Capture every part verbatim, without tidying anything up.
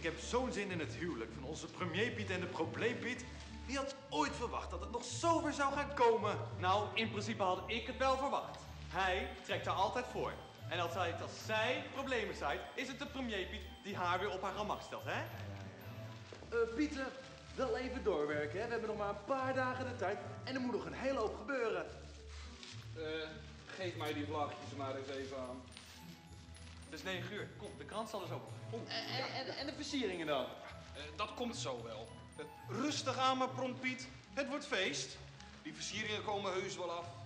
heb zo'n zin in het huwelijk van onze premier Piet en de probleem Piet. Wie had ooit verwacht dat het nog zover zou gaan komen? Nou, in principe had ik het wel verwacht. Hij trekt haar altijd voor. En als, hij, als zij problemen zaait, is het de premier Piet die haar weer op haar gemak stelt, hè? Uh, Pieter, wel even doorwerken, hè? We hebben nog maar een paar dagen de tijd en er moet nog een hele hoop gebeuren. Uh, geef mij die vlaggetjes maar eens even aan. Het is negen uur. Kom, de krant zal dus open. En, en, en de versieringen dan? Uh, dat komt zo wel. Uh, rustig aan, maar prompt Piet. Het wordt feest. Die versieringen komen heus wel af.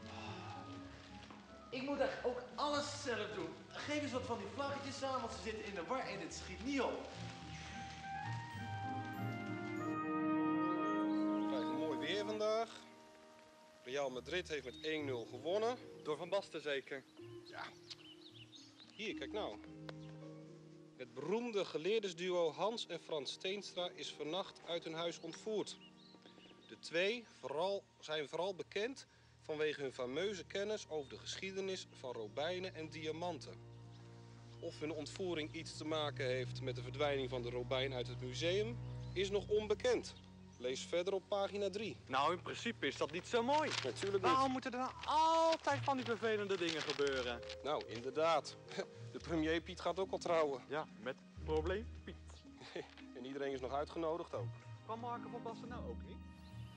Ik moet echt ook alles zelf doen. Geef eens wat van die vlaggetjes aan, want ze zitten in de war en het schiet niet op. We krijgen mooi weer vandaag. Real Madrid heeft met één nul gewonnen. Door Van Basten zeker. Ja. Hier, kijk nou. Het beroemde geleerdersduo Hans en Frans Steenstra is vannacht uit hun huis ontvoerd. De twee vooral, zijn vooral bekend vanwege hun fameuze kennis over de geschiedenis van robijnen en diamanten. Of hun ontvoering iets te maken heeft met de verdwijning van de robijn uit het museum, is nog onbekend. Lees verder op pagina drie. Nou, in principe is dat niet zo mooi. Natuurlijk niet. Waarom moeten er nou altijd van die vervelende dingen gebeuren? Nou, inderdaad. De premier Piet gaat ook al trouwen. Ja, met probleem Piet. En iedereen is nog uitgenodigd ook. Kan Marco van Basten nou ook niet?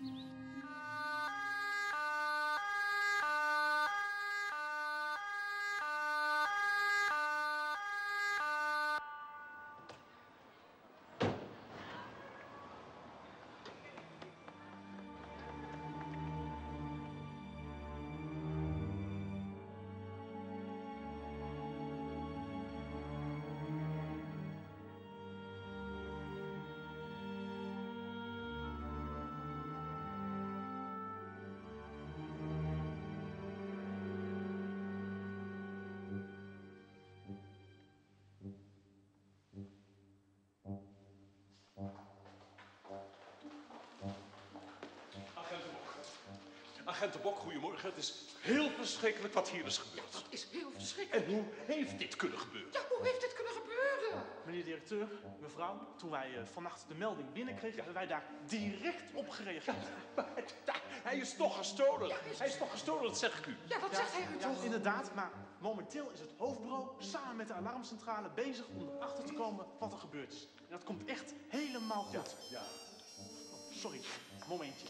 Agent de Bok, goedemorgen. Het is heel verschrikkelijk wat hier is gebeurd. Dat is heel verschrikkelijk. En hoe heeft dit kunnen gebeuren? Ja, hoe heeft dit kunnen gebeuren? Meneer de directeur, mevrouw, toen wij uh, vannacht de melding binnenkregen, ja. hebben wij daar direct op gereageerd. Ja, hij is toch gestolen. Ja, hij, is... hij is toch gestolen, dat zeg ik u. Ja, dat ja, zegt hij u ja, toch? Inderdaad, maar momenteel is het hoofdbureau samen met de alarmcentrale bezig om erachter te komen wat er gebeurd is. En dat komt echt helemaal goed. Ja, ja. Oh, sorry, momentje.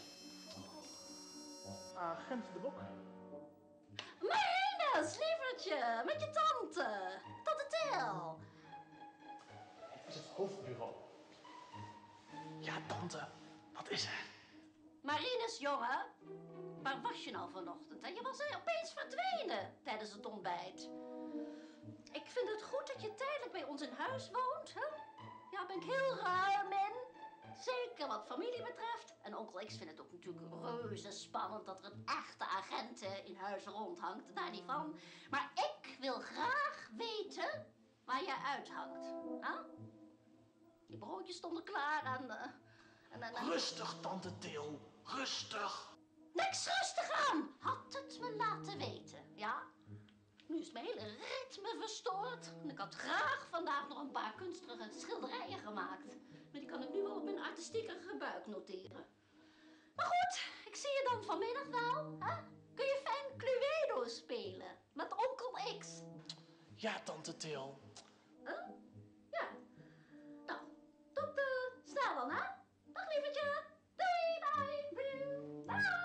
Agent de Bok. Marinus, lievertje, met je tante. Tante Til. Het is het hoofdbureau. Ja, tante, wat is er? Marinus, jongen. Waar was je nou vanochtend? Hè? Je was er opeens verdwenen tijdens het ontbijt. Ik vind het goed dat je tijdelijk bij ons in huis woont. Hè? Ja, ben ik heel ruim in. Zeker wat familie betreft. En onkel X vindt het ook natuurlijk reuze spannend dat er een echte agent in huis rondhangt. Daar niet van. Maar ik wil graag weten waar jij uithangt. Huh? Die broodjes stonden klaar en... Uh, en, en, en... Rustig, tante Til. Rustig. Niks rustig aan. Had het me laten weten, ja? Nu is mijn hele ritme verstoord. En ik had graag vandaag nog een paar kunstige schilderijen gemaakt. Maar die kan ik nu wel op mijn artistieke buik noteren. Maar goed, ik zie je dan vanmiddag wel. Hè? Kun je fijn Cluedo spelen met onkel X? Ja, tante Til. Huh? Ja. Nou, tot uh, snel dan, hè? Dag lievertje. Doei, bye. Dag.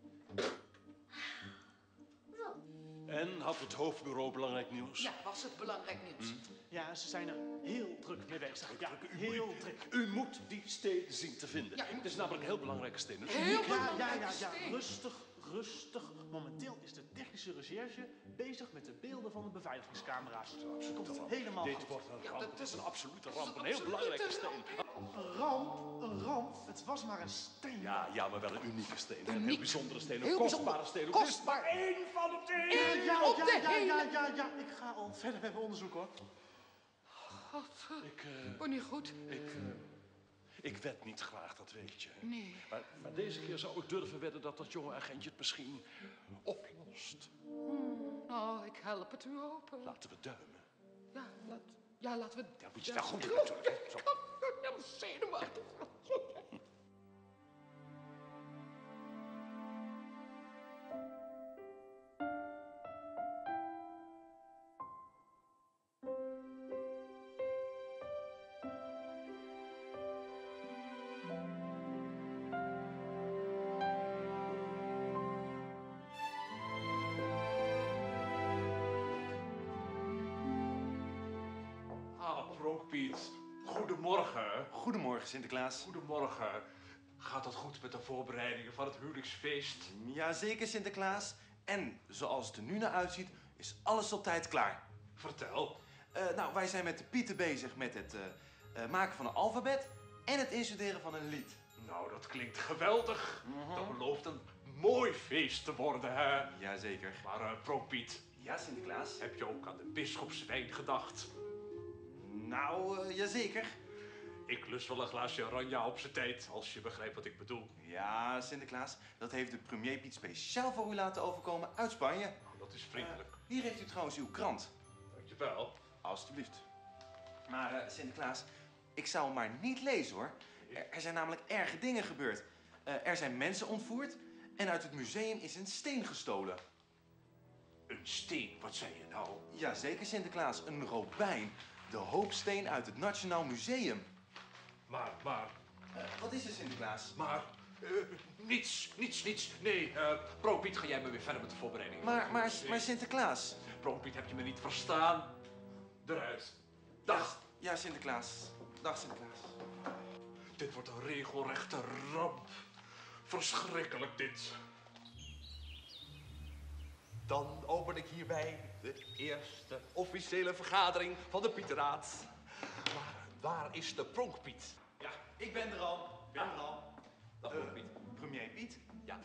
Zo. En had het hoofdbureau belangrijk nieuws? Ja, was het belangrijk nieuws? Hm. Ja, ze zijn er heel druk mee bezig. Ja, u, heel u, druk. U moet die steen zien te vinden. Ja, het is namelijk een heel belangrijke steen. Heel Ja, belangrijke ja, ja, ja, steen. rustig, rustig. Momenteel is de technische recherche bezig met de beelden van de beveiligingscamera's. Het komt helemaal Dit goed. wordt een Ja, ramp. dat Het is een absolute is ramp. een Een heel absolute belangrijke steen. ramp. Een ramp, een ramp. Het was maar een steen. Ja, ja, maar wel een unieke steen. Een Uniek. heel bijzondere steen. Een Heel kostbare bijzonder. steen. Er is Kostbaar. maar één van op de Ja, hele. ja, op ja, de ja, hele- ja, ja, ja. Ik ga al verder met mijn onderzoek, hoor. God, Ik, uh, word niet goed. ik, uh, ik wed niet graag, dat weet je. Nee. Maar, maar deze keer zou ik durven wedden dat dat jonge agentje het misschien oplost. Oh, ik help het u open. Laten we duimen. Ja, laat, Ja, laten we... Ja, moet je daar goed doen natuurlijk. hè. Zo. Ja, maar zenuwachtig. Ah, Pronkpiet. Goedemorgen. Goedemorgen, Sinterklaas. Goedemorgen. Gaat het goed met de voorbereidingen van het huwelijksfeest? Jazeker, Sinterklaas. En zoals het er nu naar uitziet, is alles op tijd klaar. Vertel. Eh, nou, wij zijn met de Pieten bezig met het eh, eh, maken van een alfabet en het instuderen van een lied. Nou, dat klinkt geweldig. Dat belooft een mooi feest te worden, hè? Jazeker. Maar, uh, Pronkpiet, Ja, Sinterklaas. heb je ook aan de bisschopswijn gedacht? Nou, uh, jazeker. Ik lust wel een glaasje oranje op zijn tijd, als je begrijpt wat ik bedoel. Ja, Sinterklaas. Dat heeft de premier Piet speciaal voor u laten overkomen uit Spanje. Nou, dat is vriendelijk. Uh, hier heeft u trouwens uw krant. Dankjewel. Alsjeblieft. Maar uh, Sinterklaas, ik zou hem maar niet lezen hoor. Er, er zijn namelijk erge dingen gebeurd. Uh, er zijn mensen ontvoerd en uit het museum is een steen gestolen. Een steen, wat zei je nou? Jazeker, Sinterklaas. Een robijn. De hoopsteen uit het Nationaal Museum. Maar, maar, Uh, wat is er, Sinterklaas? maar, uh, niets, niets, niets. Nee, uh, Pronkpiet, ga jij maar weer verder met de voorbereidingen. Maar, maar, maar Sinterklaas. Pronkpiet, heb je me niet verstaan? Eruit. Dag. Ja, Sinterklaas. Dag, Sinterklaas. Dit wordt een regelrechte ramp. Verschrikkelijk dit. Dan open ik hierbij de eerste officiële vergadering van de Pieterraad. Maar waar is de Pronkpiet? Ja, ik ben er al. Ik ben er al. Dag, Uh, Pronkpiet. premier Piet? Ja.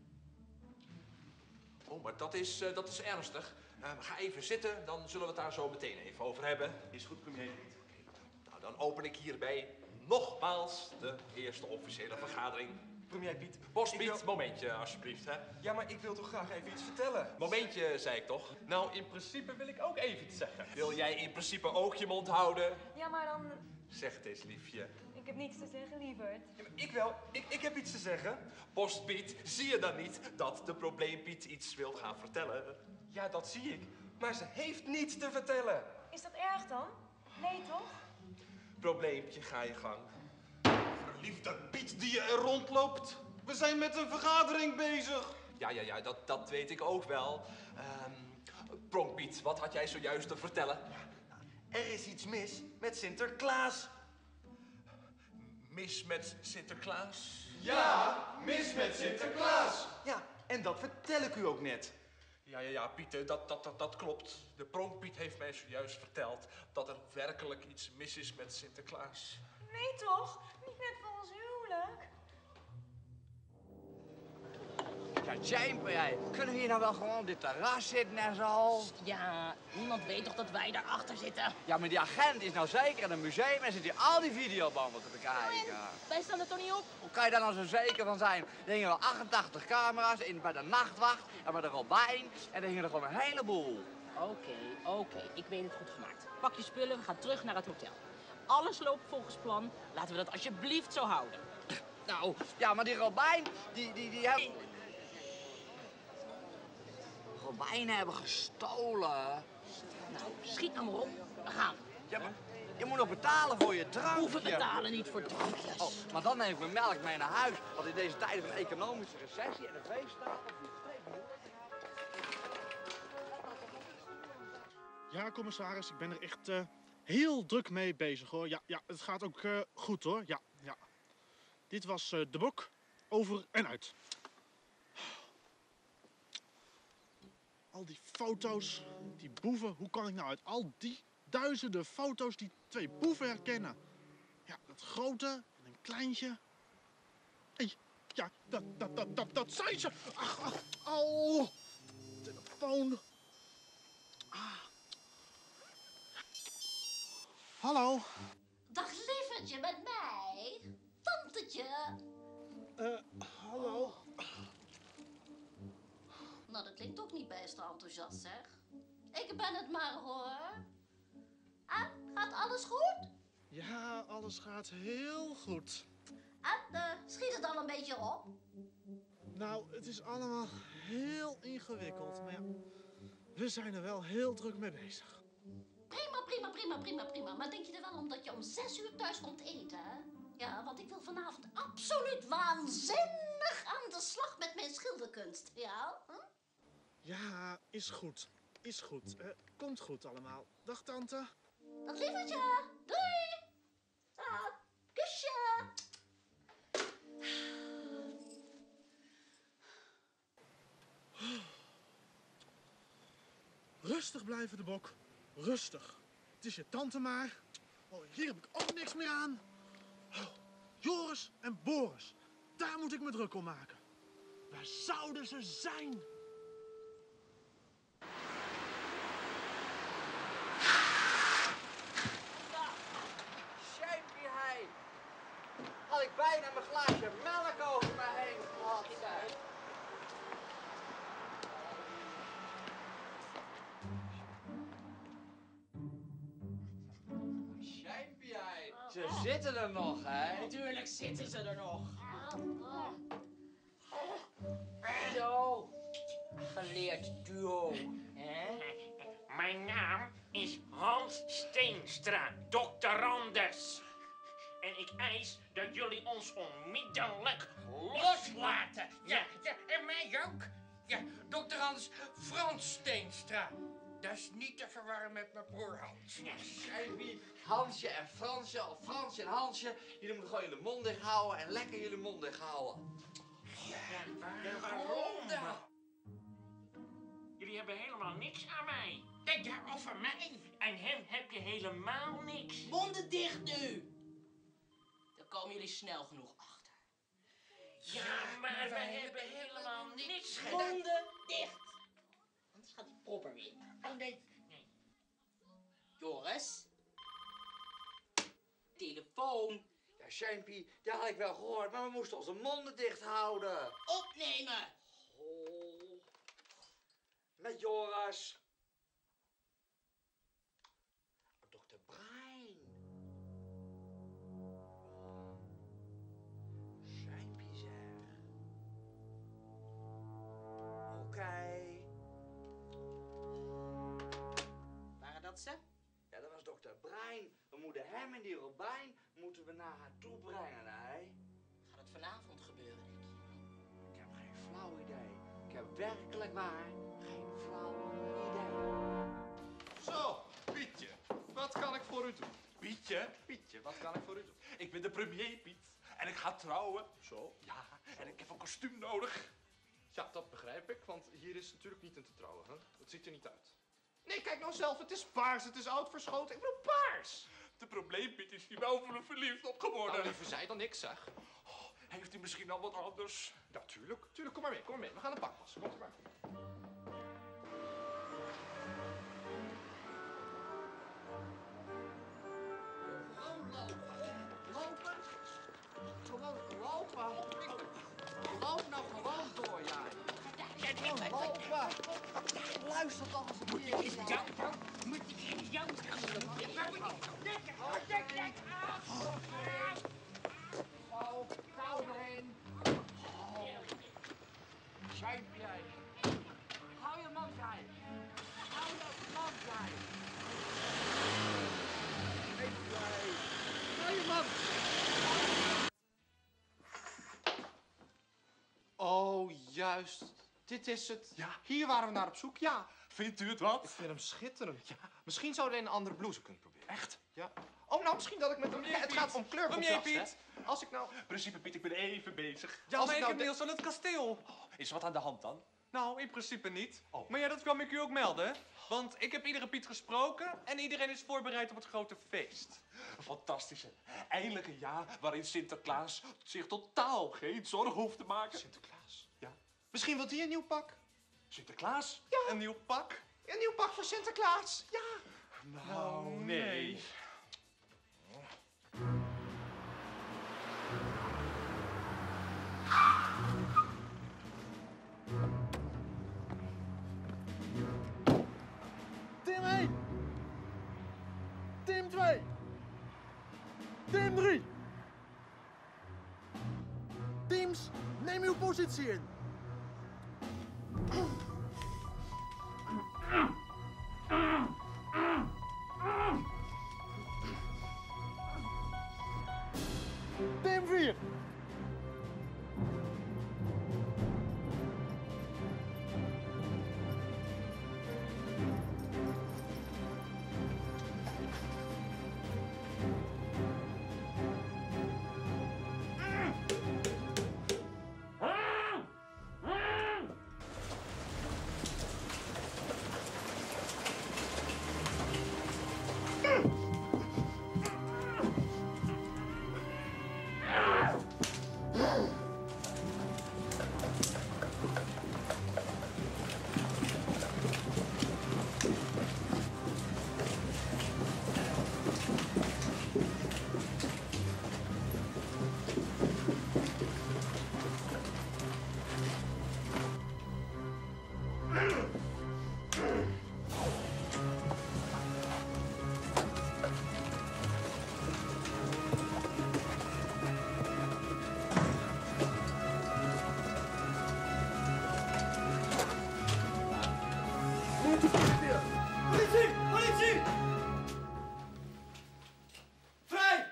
Oh, maar dat is, uh, dat is ernstig. Uh, ga even zitten, dan zullen we het daar zo meteen even over hebben. Is goed, premier Piet. Nou, dan open ik hierbij nogmaals de eerste officiële vergadering. Premier Piet. Postpiet, ik wil- momentje alsjeblieft, hè. Ja, maar ik wil toch graag even iets vertellen? Momentje, zei ik toch. Nou, in principe wil ik ook even iets zeggen. Wil jij in principe ook je mond houden? Ja, maar dan... Zeg het eens, liefje. Ik heb niets te zeggen, lieverd. Ja, maar ik wel. Ik, ik heb iets te zeggen. Postpiet, zie je dan niet dat de probleempiet iets wil gaan vertellen? Ja, dat zie ik. Maar ze heeft niets te vertellen. Is dat erg dan? Nee, toch? Probleempje, ga je gang. Verliefde Piet die je er rondloopt. We zijn met een vergadering bezig. Ja, ja, ja, dat, dat weet ik ook wel. Ehm Pronkpiet, wat had jij zojuist te vertellen? Er is iets mis met Sinterklaas. Mis met Sinterklaas? Ja, mis met Sinterklaas. Ja, en dat vertel ik u ook net. Ja, ja, ja, Pieter, dat, dat, dat, dat klopt. De Pronkpiet heeft mij zojuist verteld dat er werkelijk iets mis is met Sinterklaas. Nee, toch? Niet net voor ons huwelijk. Ja, Jamper, jij. Kunnen we hier nou wel gewoon op dit terras zitten en zo? Ja, niemand weet toch dat wij daarachter zitten? Ja, maar die agent is nou zeker in een museum en zit hier al die videobanden te bekijken. Wij staan er toch niet op? Hoe kan je daar nou zo zeker van zijn? Er hingen wel achtentachtig camera's in, bij de nachtwacht en bij de Robijn. En er hingen er gewoon een heleboel. Oké, oké, ik weet het goed gemaakt. Pak je spullen, we gaan terug naar het hotel. Alles loopt volgens plan. Laten we dat alsjeblieft zo houden. Nou, ja, maar die Robijn, die, die, die hebben... Robijnen hebben gestolen. Nou, schiet nou maar op. We gaan. Ja, maar je moet nog betalen voor je drankje. Hoeven betalen niet voor drankjes. Oh, maar dan neem ik mijn melk mee naar huis. Want in deze tijden van economische recessie en de feestdagen... Ja, commissaris, ik ben er echt uh, heel druk mee bezig hoor. Ja, ja het gaat ook uh, goed hoor. Ja, ja. Dit was uh, de bok. Over en uit. Al die foto's, die boeven. Hoe kan ik nou uit al die duizenden foto's die twee boeven herkennen? Ja, dat grote en een kleintje. Hey, ja, dat, dat, dat, dat, dat zijn ze. Ach, ach, au. Telefoon. Ah. Hallo. Dag lievertje, met mij. Tantetje. Eh, uh, hallo. Nou, dat klinkt toch niet best enthousiast, zeg. Ik ben het maar, hoor. Ah, Gaat alles goed? Ja, alles gaat heel goed. En uh, schiet het al een beetje op? Nou, het is allemaal heel ingewikkeld. Maar ja, we zijn er wel heel druk mee bezig. Prima, prima, prima, prima, prima. Maar denk je er wel om dat je om zes uur thuis komt eten, hè? Ja, want ik wil vanavond absoluut waanzinnig aan de slag met mijn schilderkunst. Ja? Hm? Ja, is goed. Is goed. Uh, komt goed allemaal. Dag, tante. Dag, lievertje. Doei. Dag. Kusje. Rustig blijven, de Bok. Rustig. Het is je tante maar. Oh, hier heb ik ook niks meer aan. Oh, Joris en Boris. Daar moet ik me druk om maken. Waar zouden ze zijn? Shapie, hij. Had ik bijna mijn glaasje melk over me heen gehad. Zeg. Shapie, hij. Ze zitten er nog, hè? Natuurlijk zitten ze er nog. Zo. Geleerd duo. Hè? Mijn naam is Hans Steenstra, doctorandus. En ik eis dat jullie ons onmiddellijk loslaten. Ja, ja, en mij ook. Ja, doctorandus Frans Steenstra. Dat is niet te verwarren met mijn broer Hans. Shapie, Hansje en Fransje, of Fransje en Hansje, jullie moeten gewoon jullie mond dicht houden en lekker jullie mond dicht houden. Ja, waarom dan? Jullie hebben helemaal niks aan mij. Denk jij over mij? En hem heb je helemaal niks. Monden dicht nu! Dan komen jullie snel genoeg achter. Ja, maar wij hebben helemaal niks gedaan. Monden dicht! Anders gaat die popper weer. Oh nee. nee. Joris? Telefoon. Ja, Shapie, dat had ik wel gehoord, maar we moesten onze monden dicht houden. Opnemen! Oh. Met Joris. dokter Brein. Shapie zeg. Oké. Okay. Waren dat ze? Ja, dat was dokter Brein. We moeten hem en die Robijn moeten we naar haar toe brengen, hè? Gaat het vanavond gebeuren, denk je? Ik heb geen flauw idee. Ik heb werkelijk waar geen flauw idee. Zo, Pietje, wat kan ik voor u doen? Pietje, Pietje, wat kan ik voor u doen? Ik ben de premier, Piet. En ik ga trouwen. Zo? Ja, en ik heb een kostuum nodig. Ja, dat begrijp ik, want hier is natuurlijk niet in te trouwen, hè? Dat ziet er niet uit. Nee, kijk nou zelf, het is paars, het is oud verschoten. Ik bedoel paars. De probleem, Piet, is hier wel voor me verliefd op geworden. Nou, liever zij dan niks, zeg. Oh, heeft u misschien al wat anders? Ja, tuurlijk. Tuurlijk, kom maar mee, kom maar mee. We gaan een pak passen. Komt u maar. Gewoon lopen. Lopen? Gewoon lopen. Loop nou gewoon door, jij. Gewoon lopen. Luister toch eens een keer. Moet ik jou, jou, moet ik jou, Zo, kou erin. Zuip jij. Hou je mond, jij. Hou je mond, jij. Hou je mond. Oh, juist. Dit is het. Ja. Hier waren we naar op zoek. Ja. Vindt u het wat? Ik vind hem schitterend. Ja. Misschien zouden we een andere blouse kunnen proberen. Echt? Ja. Oh, nou, misschien dat ik met hem... Premier Het Piet. gaat om kleurcontrast, Premier hè? Piet. Als ik nou... Principe, Piet, ik ben even bezig. Ja, Als maar ik ik nou heb de- Niels aan het kasteel. Is er wat aan de hand dan? Nou, in principe niet. Oh. Maar ja, dat kwam ik u ook melden. Want ik heb iedere Piet gesproken en iedereen is voorbereid op het grote feest. Fantastisch, hè? Eindelijk een jaar waarin Sinterklaas zich totaal geen zorgen hoeft te maken. Sinterklaas? Ja. Misschien wilt hij een nieuw pak? Sinterklaas? Ja. Een nieuw pak? Een nieuw pak voor Sinterklaas? Ja. Nou, nee. Tim één. Tim twee. Neem uw positie in. P M vier. Politie! Politie! Vrij!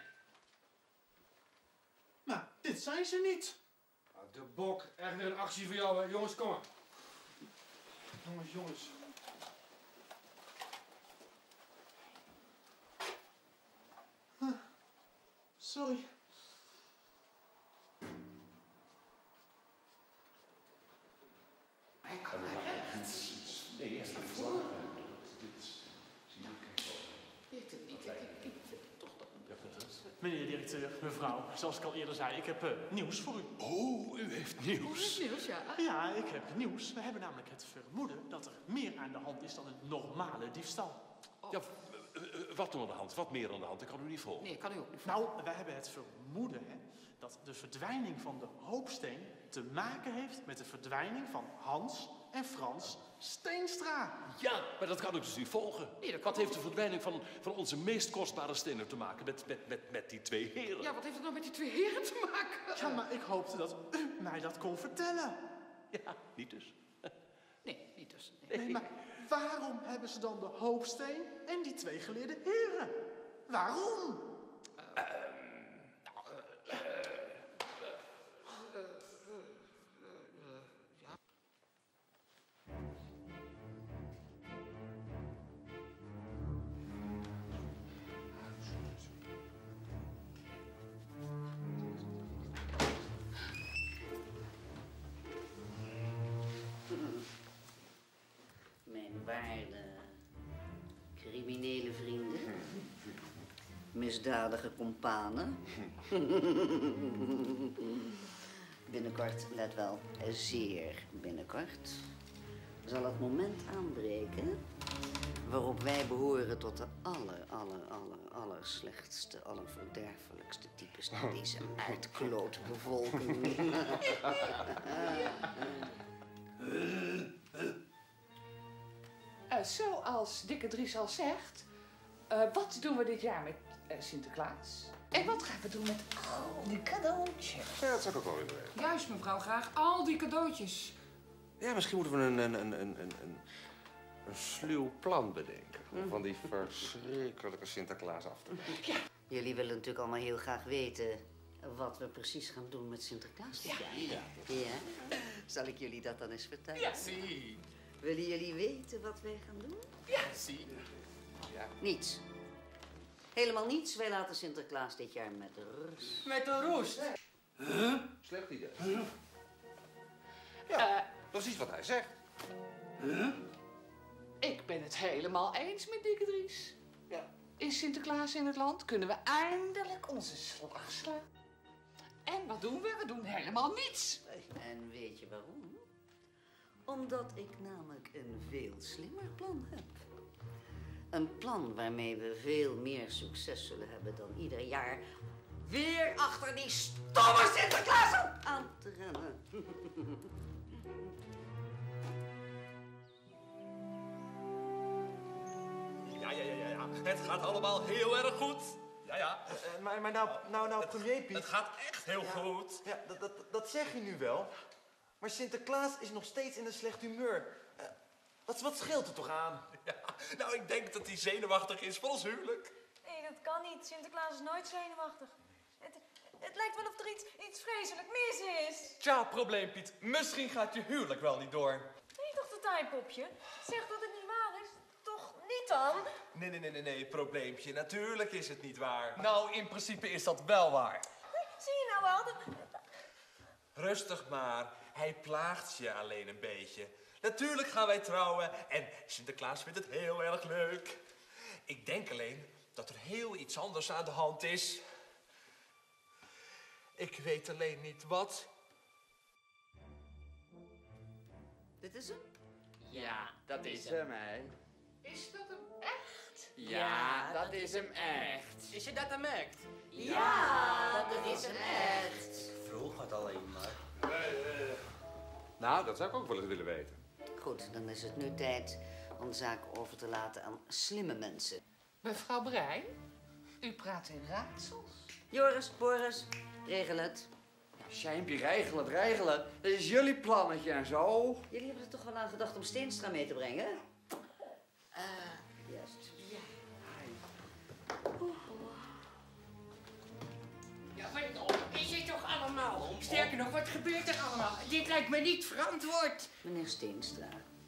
Maar dit zijn ze niet. De bok, echt weer een actie voor jou, hè. Jongens, kom maar. Jongens, jongens. Huh. Sorry. Nee, eerst even. Meneer de directeur, mevrouw, zoals ik al eerder zei, ik heb uh, nieuws voor u. Oh, u heeft nieuws. U heeft nieuws, ja? Ja, ik heb nieuws. We hebben namelijk het vermoeden dat er meer aan de hand is dan een normale diefstal. Ja, uh, uh, wat er aan de hand? Wat meer aan de hand? Ik kan u niet volgen. Nee, kan u ook niet volgen. Nou, wij hebben het vermoeden, hè, dat de verdwijning van de hoopsteen te maken heeft met de verdwijning van Hans en Frans Steenstra. Ja, maar dat kan ik dus niet volgen. Nee, dat Wat heeft de verdwijning van, van onze meest kostbare stenen te maken met, met, met, met die twee heren? Ja, wat heeft het nou met die twee heren te maken? Ja, maar ik hoopte dat u mij dat kon vertellen. Ja, niet dus. Nee, niet dus. Nee, nee, maar waarom hebben ze dan de hoopsteen en die twee geleerde heren? Waarom? Uh, Mijn waarde criminele vrienden, misdadige companen. Binnenkort, let wel, zeer binnenkort, zal het moment aanbreken waarop wij behoren tot de aller, aller, aller, aller slechtste, allerverderfelijkste types in deze uitklote bevolking. Uh, zoals Dikke Dries al zegt, uh, wat doen we dit jaar met uh, Sinterklaas? En wat gaan we doen met al die cadeautjes? Ja, dat zou ik ook wel willen weten. Juist, mevrouw, graag al die cadeautjes. Ja, misschien moeten we een, een, een, een, een, een, een sluw plan bedenken. Om van die verschrikkelijke Sinterklaas af te maken. Ja. Jullie willen natuurlijk allemaal heel graag weten wat we precies gaan doen met Sinterklaas dit jaar. Ja. Ja. Zal ik jullie dat dan eens vertellen? Ja, zie. Willen jullie weten wat wij gaan doen? Ja, zie. Ja. Niets. Helemaal niets. Wij laten Sinterklaas dit jaar met rust. Met de roest? Huh? Slecht idee. Huh? Ja, uh, precies wat hij zegt. Huh? Ik ben het helemaal eens met Dikke Dries. Ja. Is Sinterklaas in het land? Kunnen we eindelijk onze slag slaan? En wat doen we? We doen helemaal niets. En weet je waarom? Omdat ik namelijk een veel slimmer plan heb. Een plan waarmee we veel meer succes zullen hebben dan ieder jaar weer achter die stomme Sinterklaas aan te rennen. Ja, ja, ja, ja, ja. Het gaat allemaal heel erg goed. Ja, ja. Uh, maar maar nou, nou, nou, premier Piet... Het gaat echt heel ja, goed. Ja, dat, dat, dat zeg je nu wel. Maar Sinterklaas is nog steeds in een slecht humeur. Uh, wat, wat scheelt er toch aan? Ja, nou, ik denk dat hij zenuwachtig is voor ons huwelijk. Nee, dat kan niet. Sinterklaas is nooit zenuwachtig. Het, het lijkt wel of er iets, iets vreselijk mis is. Tja, probleem Piet. Misschien gaat je huwelijk wel niet door. Nee, toch, de taaipopje? Zeg dat het niet waar is. Toch niet dan? Nee, nee, nee, nee, nee, probleempje. Natuurlijk is het niet waar. Nou, in principe is dat wel waar. Zie je nou wel? Dat... Rustig maar. Hij plaagt je alleen een beetje. Natuurlijk gaan wij trouwen en Sinterklaas vindt het heel erg leuk. Ik denk alleen dat er heel iets anders aan de hand is. Ik weet alleen niet wat. Dit is hem? Ja, dat is hem, hè. Is dat hem echt? Ja, dat is hem echt. Is je dat hem echt? Ja, dat is hem echt. Ik vroeg het alleen maar. Nou, dat zou ik ook wel eens willen weten. Goed, dan is het nu tijd om de zaak over te laten aan slimme mensen. Mevrouw Brein, u praat in raadsels. Joris, Boris, regel het. Sijmpje, regel het, regel het. Dat is jullie plannetje en zo. Jullie hebben er toch wel aan gedacht om Steenstra mee te brengen? Uh, Juist. Ja. Ja, wat is het toch allemaal? Sterker nog, wat gebeurt er allemaal? Dit lijkt me niet verantwoord. Meneer Steenstra.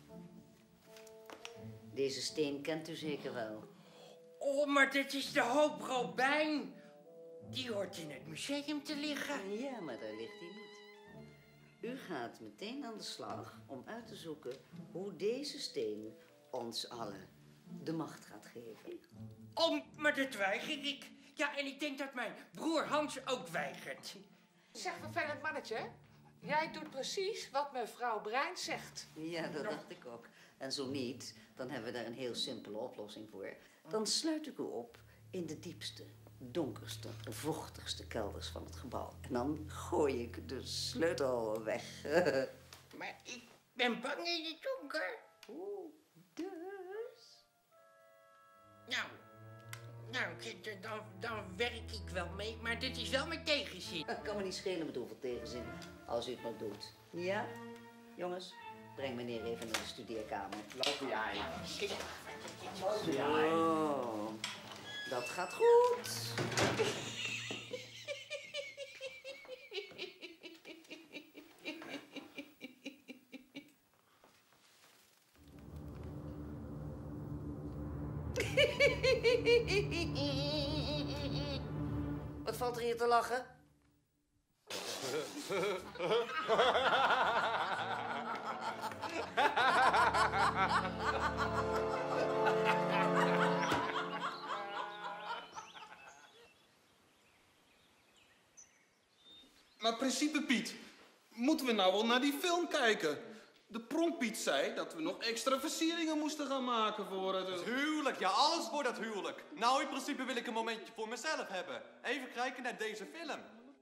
Deze steen kent u zeker wel. Oh, maar dit is de hoop Robijn. Die hoort in het museum te liggen. Ja, maar daar ligt hij niet. U gaat meteen aan de slag om uit te zoeken hoe deze steen ons allen de macht gaat geven. Oh, maar dat weiger ik. Ja, en ik denk dat mijn broer Hans ook weigert. Zeg, vervelend mannetje, hè? Jij doet precies wat mevrouw Brein zegt. Ja, dat dacht ik ook. En zo niet, dan hebben we daar een heel simpele oplossing voor. Dan sluit ik u op in de diepste, donkerste, vochtigste kelders van het gebouw. En dan gooi ik de sleutel weg. Maar ik ben bang in het donker. Oeh, dus? Nou, nou, dan, dan werk ik wel mee, maar dit is wel mijn tegenzin. Het kan me niet schelen met hoeveel tegenzin, als u het maar doet. Ja? Jongens, breng meneer even naar de studeerkamer. Loop jij. Zo, dat gaat goed. Wat valt er hier te lachen? Maar principe Piet, moeten we nou wel naar die film kijken? De pronkpiet zei dat we nog extra versieringen moesten gaan maken voor het... Het huwelijk, ja, alles voor dat huwelijk. Nou, in principe wil ik een momentje voor mezelf hebben. Even kijken naar deze film.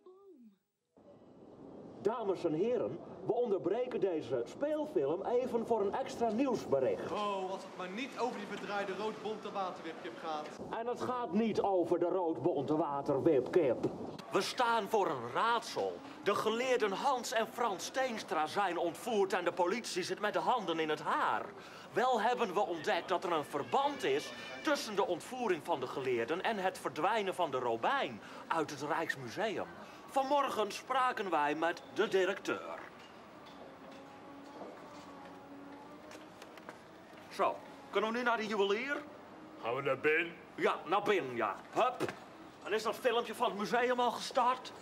Dames en heren, we onderbreken deze speelfilm even voor een extra nieuwsbericht. Oh, als het maar niet over die verdraaide rood-bonte waterwipkip gaat. En het gaat niet over de rood-bonte waterwipkip. We staan voor een raadsel. De geleerden Hans en Frans Steenstra zijn ontvoerd en de politie zit met de handen in het haar. Wel hebben we ontdekt dat er een verband is tussen de ontvoering van de geleerden en het verdwijnen van de Robijn uit het Rijksmuseum. Vanmorgen spraken wij met de directeur. Zo, kunnen we nu naar de juwelier? Gaan we naar binnen? Ja, naar binnen, ja. Hup. En is dat filmpje van het museum al gestart?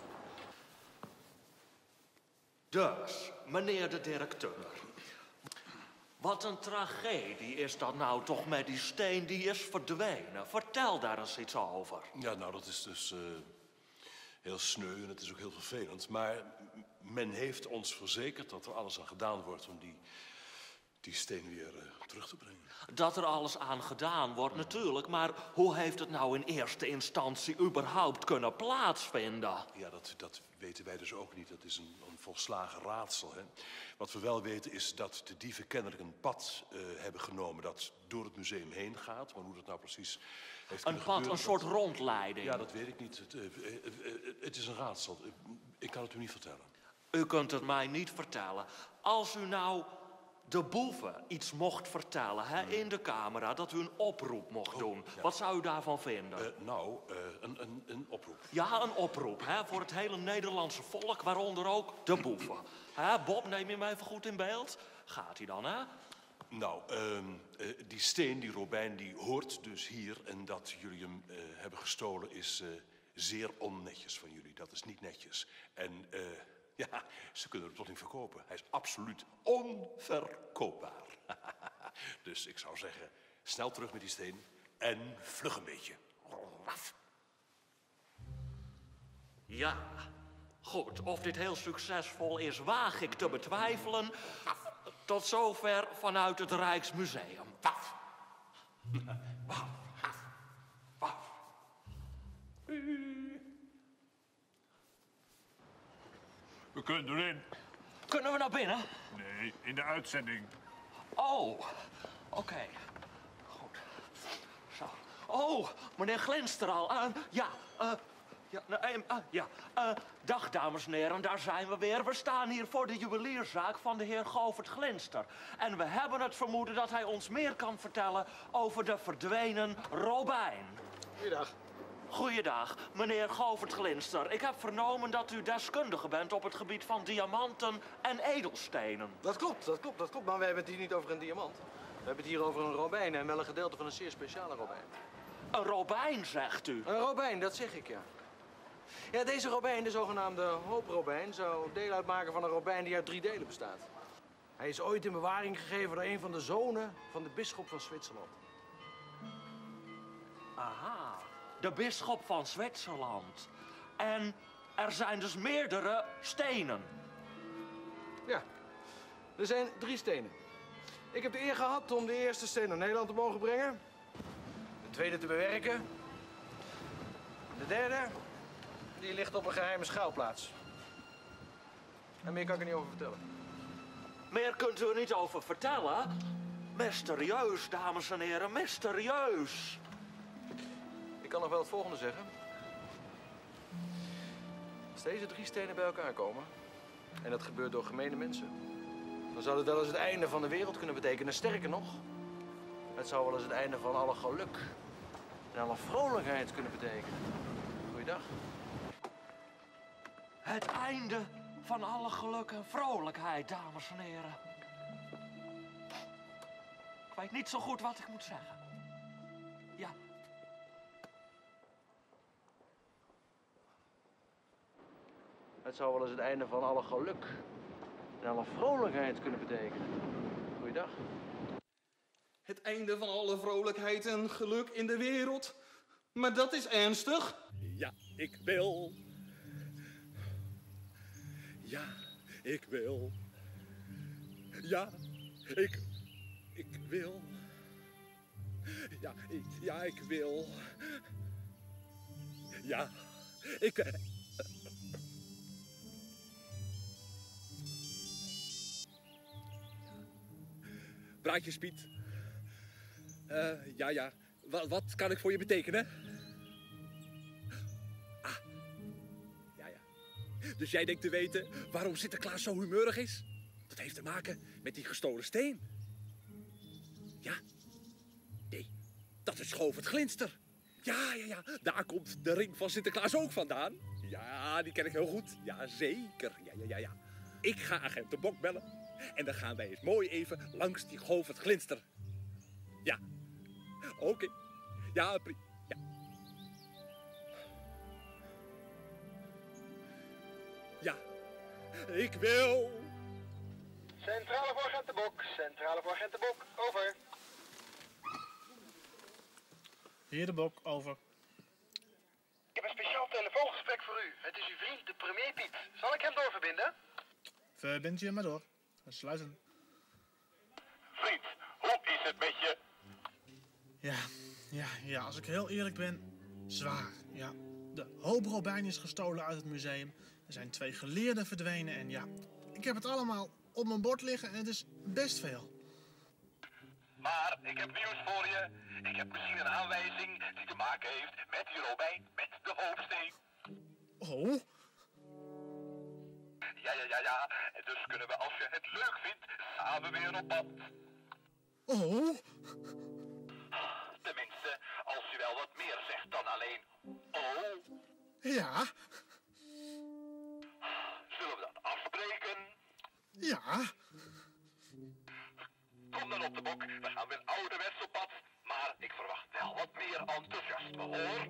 Dus, meneer de directeur. Wat een tragedie is dat nou toch met die steen die is verdwenen. Vertel daar eens iets over. Ja, nou, dat is dus uh, heel sneu en het is ook heel vervelend. Maar men heeft ons verzekerd dat er alles aan gedaan wordt om die, die steen weer uh, terug te brengen. Dat er alles aan gedaan wordt natuurlijk, maar hoe heeft het nou in eerste instantie überhaupt kunnen plaatsvinden? Ja, dat, dat weten wij dus ook niet. Dat is een, een volslagen raadsel. Hè? Wat we wel weten is dat de dieven kennelijk een pad uh, hebben genomen dat door het museum heen gaat. Maar hoe dat nou precies heeft Een pad, gebeuren, een soort dat... rondleiding? Ja, dat weet ik niet. Het, uh, uh, uh, het is een raadsel. Ik kan het u niet vertellen. U kunt het mij niet vertellen. Als u nou de boeven iets mocht vertellen, hè, in de camera, dat u een oproep mocht doen. Oh, ja. Wat zou u daarvan vinden? Uh, nou, uh, een, een, een oproep. Ja, een oproep, hè, voor het hele Nederlandse volk, waaronder ook de boeven. Hè, Bob, neem je mij even goed in beeld? Gaat hij dan, hè? Nou, uh, uh, die steen, die robijn, die hoort dus hier. En dat jullie hem uh, hebben gestolen is uh, zeer onnetjes van jullie. Dat is niet netjes. En... Uh, Ja, ze kunnen hem toch niet verkopen. Hij is absoluut onverkoopbaar. Dus ik zou zeggen, snel terug met die steen en vlug een beetje. Ja, goed. Of dit heel succesvol is, waag ik te betwijfelen. Tot zover vanuit het Rijksmuseum. We kunnen erin. Kunnen we naar binnen? Nee, in de uitzending. Oh, oké. Okay. Goed. Zo. Oh, meneer Glinster al. Uh, ja, uh, ja, uh, uh, ja. Uh, dag, dames en heren, daar zijn we weer. We staan hier voor de juwelierszaak van de heer Govert Glinster. En we hebben het vermoeden dat hij ons meer kan vertellen over de verdwenen robijn. Goeiedag. Goeiedag, meneer Govert Glinster. Ik heb vernomen dat u deskundige bent op het gebied van diamanten en edelstenen. Dat klopt, dat klopt, dat klopt. Maar we hebben het hier niet over een diamant. We hebben het hier over een robijn en wel een gedeelte van een zeer speciale robijn. Een robijn, zegt u? Een robijn, dat zeg ik, ja. Ja, deze robijn, de zogenaamde hooprobijn, zou deel uitmaken van een robijn die uit drie delen bestaat. Hij is ooit in bewaring gegeven door een van de zonen van de bisschop van Zwitserland. Aha. De bisschop van Zwitserland. En er zijn dus meerdere stenen. Ja, er zijn drie stenen. Ik heb de eer gehad om de eerste steen naar Nederland te mogen brengen. De tweede te bewerken. De derde, die ligt op een geheime schuilplaats. En meer kan ik er niet over vertellen. Meer kunt u er niet over vertellen? Mysterieus, dames en heren, mysterieus. Ik kan nog wel het volgende zeggen. Als deze drie stenen bij elkaar komen, en dat gebeurt door gemene mensen, dan zou het wel eens het einde van de wereld kunnen betekenen. Sterker nog, het zou wel eens het einde van alle geluk en alle vrolijkheid kunnen betekenen. Goeiedag. Het einde van alle geluk en vrolijkheid, dames en heren. Ik weet niet zo goed wat ik moet zeggen. Ja. Het zou wel eens het einde van alle geluk en alle vrolijkheid kunnen betekenen. Goeiedag. Het einde van alle vrolijkheid en geluk in de wereld? Maar dat is ernstig. Ja, ik wil. Ja, ik wil. Ja, ik... Ik wil. Ja, ik, ja, ik wil. Ja, ik... Praatjes, Piet. Uh, ja, ja. Wat, wat kan ik voor je betekenen? Ah. Ja, ja. Dus jij denkt te weten waarom Sinterklaas zo humeurig is? Dat heeft te maken met die gestolen steen. Ja. Nee, dat is Govert Glinster. Ja, ja, ja. Daar komt de ring van Sinterklaas ook vandaan. Ja, die ken ik heel goed. Ja, zeker. Ja, ja, ja, ja. Ik ga agent de Bok bellen. En dan gaan wij eens mooi even langs die Govert Glinster. Ja. Oké. Okay. Ja, pri... Ja. Ja. Ik wil... Centrale voor agent de Bok. Centrale voor agent de Bok. Over. Heer de Bok, over. Ik heb een speciaal telefoongesprek voor u. Het is uw vriend, de premier Piet. Zal ik hem doorverbinden? Verbind je maar door. Sluiten. Ja, ja, ja, als ik heel eerlijk ben, zwaar. Ja, de hoop robijn is gestolen uit het museum. Er zijn twee geleerden verdwenen en ja, ik heb het allemaal op mijn bord liggen en het is best veel. Maar ik heb nieuws voor je. Ik heb misschien een aanwijzing die te maken heeft met die robijn, met de hoofdsteen. Oh? Ja, ja, ja, ja. En dus kunnen we, als je het leuk vindt, samen weer op pad. Oh? Tenminste, als je wel wat meer zegt dan alleen oh. Ja? Zullen we dat afspreken? Ja? Kom dan op de bok, we gaan weer ouderwets op pad. Maar ik verwacht wel wat meer enthousiasme, hoor.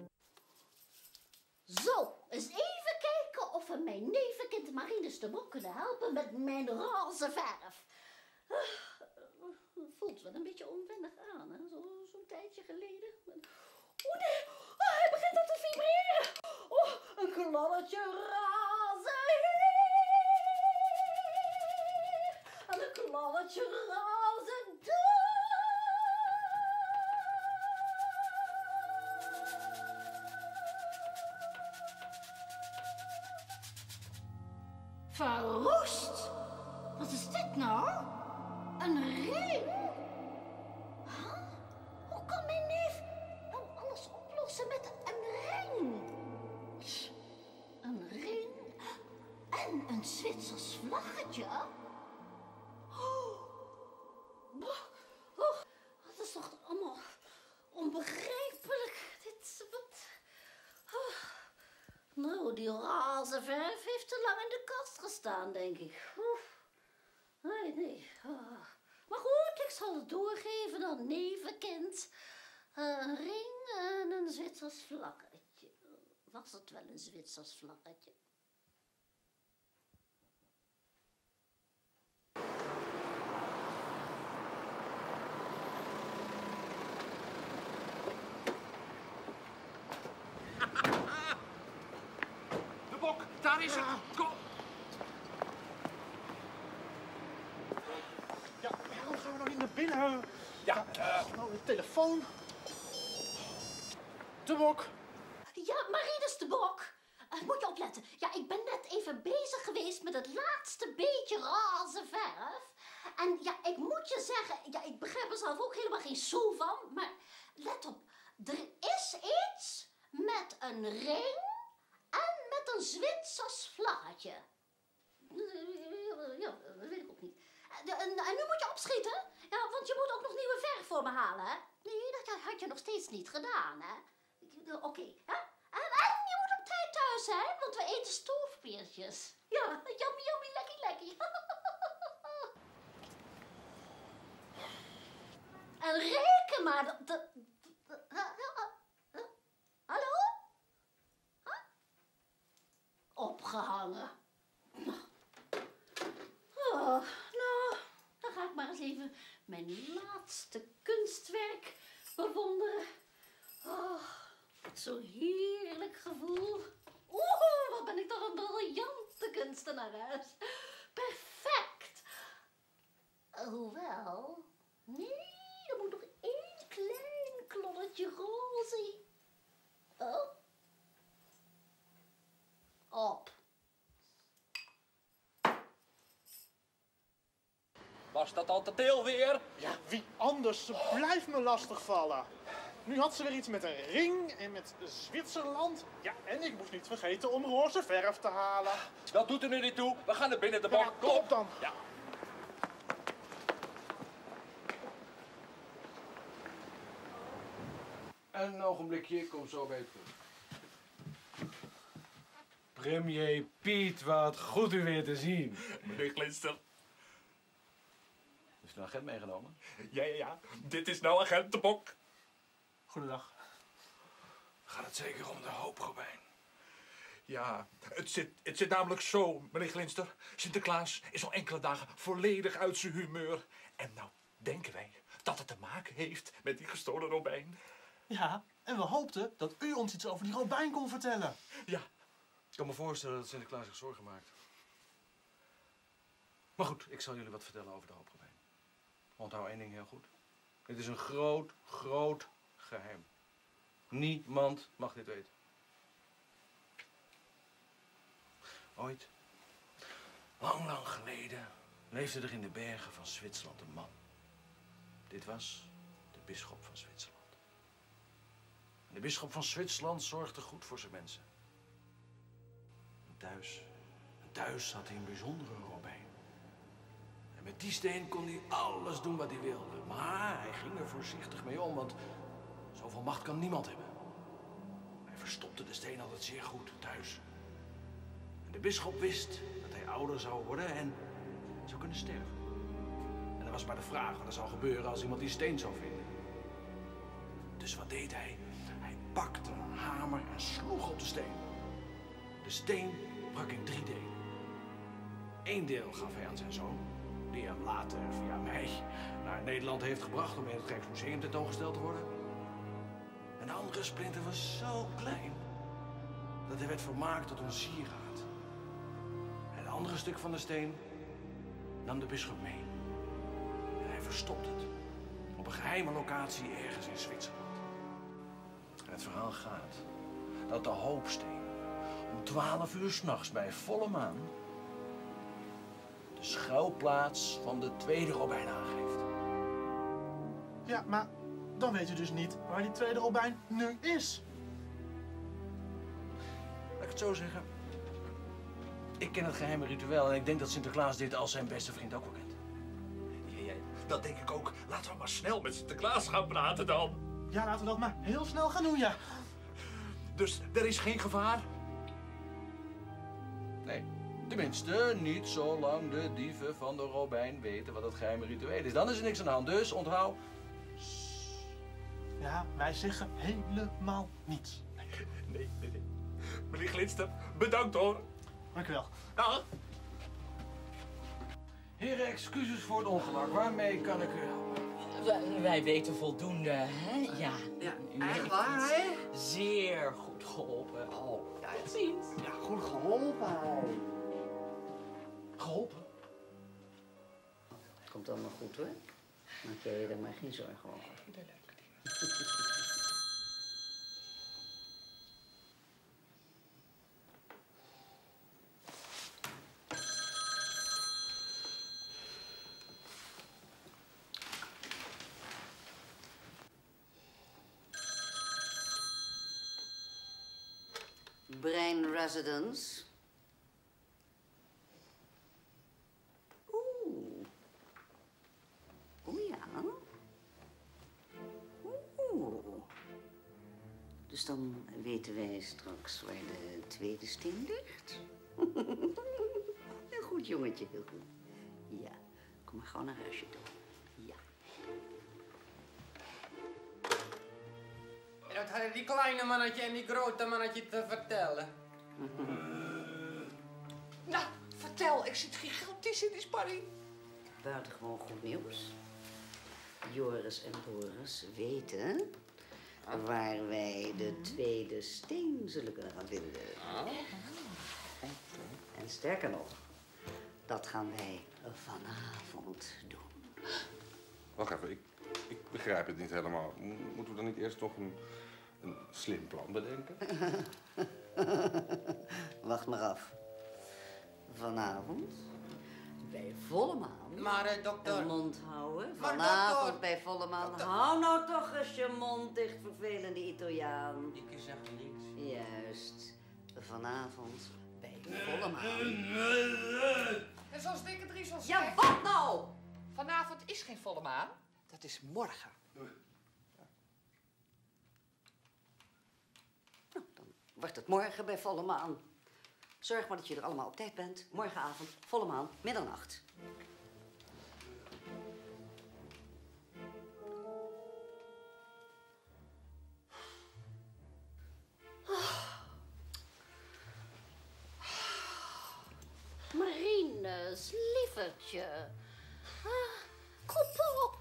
Zo, eens even kijken of we mijn nevenkind Marinus de Bok kunnen helpen met mijn roze verf. Voelt wel een beetje onwennig aan, hè? Zo, zo'n tijdje geleden. Oh nee, oh, hij begint al te vibreren. Oh, een klolletje roze hier. En een klolletje roze daar. Verroest? Wat is dit nou? Een ring? Huh? Hoe kan mijn neef nou alles oplossen met een ring? Een ring en een Zwitsers vlaggetje? Oh, oh, dat is toch allemaal onbegrijpelijk. Dit, wat... Oh. Nou, die roze verf heeft te lang in de kast gestaan, denk ik. Oef. Nee, nee. Oh. Maar goed, ik zal het doorgeven aan nevenkind. Een ring en een Zwitsers vlaggetje. Was het wel een Zwitsers vlaggetje? De Bok, daar is het. Kom. Ja, waarom gaan we nou niet naar binnen? Ja, uh... nou, de telefoon. De Bok. Ja, Marinus de Bok. Uh, moet je opletten. Ja, ik ben net even bezig geweest met het laatste beetje roze verf. En ja, ik moet je zeggen, ja, ik begrijp er zelf ook helemaal geen soe van. Maar let op, er is iets met een ring en met een Zwitsers vlaggetje. Ja, dat weet ik ook niet. En nu moet je opschieten, ja, want je moet ook nog nieuwe verf voor me halen, hè? Nee, dat had je nog steeds niet gedaan, hè? Oké, okay, hè? En, en je moet op tijd thuis zijn, want we eten stoofpeertjes. Ja, yummy, yummy, lekkie, lekkie. En reken maar dat... dat, dat hallo? Huh? Opgehangen. Oh, nou, dan ga ik maar eens even mijn laatste kunstwerk bewonderen. Oh, zo'n heerlijk gevoel. Oeh, wat ben ik toch een briljante kunstenares. Perfect. Hoewel, nee, er moet nog één klein klolletje roze. Oh. Op. Was dat al te veel weer? Ja, wie anders? Ze blijft me lastigvallen. Nu had ze weer iets met een ring en met Zwitserland. Ja, en ik moest niet vergeten om roze verf te halen. Dat doet er nu niet toe. We gaan naar binnen, de Bok. Ja, kom op dan. Ja. Een ogenblikje, ik kom zo bij je terug. Premier Piet, wat goed u weer te zien. Meneer Glinster. Is er een agent meegenomen? Ja, ja, ja. Dit is nou agent de Bok. Goedendag. Gaat het zeker om de hoop, Robijn? Ja, het zit, het zit namelijk zo, meneer Glinster. Sinterklaas is al enkele dagen volledig uit zijn humeur. En nou denken wij dat het te maken heeft met die gestolen robijn. Ja, en we hoopten dat u ons iets over die robijn kon vertellen. Ja. Ik kan me voorstellen dat Sinterklaas zich zorgen maakt. Maar goed, ik zal jullie wat vertellen over de hoop robijn. Onthoud één ding heel goed. Dit is een groot, groot geheim. Niemand mag dit weten. Ooit, lang, lang geleden, leefde er in de bergen van Zwitserland een man. Dit was de bisschop van Zwitserland. En de bisschop van Zwitserland zorgde goed voor zijn mensen. En thuis, en thuis had hij een bijzondere robijn. En met die steen kon hij alles doen wat hij wilde. Maar hij ging er voorzichtig mee om, want zoveel macht kan niemand hebben. Hij verstopte de steen altijd zeer goed thuis. En de bisschop wist dat hij ouder zou worden en zou kunnen sterven. En dat was maar de vraag wat er zou gebeuren als iemand die steen zou vinden. Dus wat deed hij? Hij pakte een hamer en sloeg op de steen. De steen brak in drie delen. Eén deel gaf hij aan zijn zoon, die hem later via mij naar Nederland heeft gebracht om in het Rijksmuseum tentoongesteld te worden. En de andere splinter was zo klein dat hij werd vermaakt tot een sieraad. En het andere stuk van de steen nam de bisschop mee. En hij verstopt het op een geheime locatie ergens in Zwitserland. En het verhaal gaat dat de hoopsteen om twaalf uur 's nachts bij volle maan de schuilplaats van de tweede robijn aangeeft. Ja, maar dan weet u dus niet waar die tweede robijn nu is. Laat ik het zo zeggen. Ik ken het geheime ritueel en ik denk dat Sinterklaas dit als zijn beste vriend ook wel kent. Ja, ja, dat denk ik ook. Laten we maar snel met Sinterklaas gaan praten dan. Ja, laten we dat maar heel snel gaan doen, ja. Dus er is geen gevaar? Nee. Tenminste, niet zolang de dieven van de robijn weten wat het geheime ritueel is. Dan is er niks aan de hand. Dus onthoud. Ja, wij zeggen helemaal niets. Nee, nee, nee. Meneer Glinster, bedankt hoor. Dank u wel. Dag. Heren, excuses voor het ongemak. Waarmee kan ik u helpen? Wij, wij weten voldoende, hè? Ja. Ja, U echt heeft waar, het hè? zeer goed geholpen. Oh, ja, Tot ziens. Ja, goed geholpen. Geholpen? Komt allemaal goed hoor. Maak jij je er maar geen zorgen over. Brain Residence. Oeh. Oeh ja. Oeh. Dus dan weten wij straks waar de tweede steen ligt. Heel goed, jongetje, heel goed. Ja, kom maar gewoon naar huisje toe. Ja. En wat hadden die kleine mannetje en die grote mannetje te vertellen? Nou, vertel, ik zit gigantisch in die spanning. Buitengewoon goed nieuws. Joris en Boris weten waar wij de tweede steen zullen kunnen gaan vinden. En sterker nog, dat gaan wij vanavond doen. Wacht even, ik, ik begrijp het niet helemaal. Mo- Moeten we dan niet eerst nog een, een slim plan bedenken? Wacht maar af. Vanavond, bij volle maan. Maar, eh, dokter... Een mond houden. Maar, Vanavond dokter... bij volle maan. Dokter... Hou nou toch eens je mond dicht, vervelende Italiaan. Ik zeg niks. Juist. Vanavond bij volle maan. En zoals dikke Dries al Ja, zei... wat nou? Vanavond is geen volle maan. Dat is morgen. Wordt het morgen bij volle maan. Zorg maar dat je er allemaal op tijd bent. Morgenavond, volle maan, middernacht. Marines, lievertje. Ah, kom op.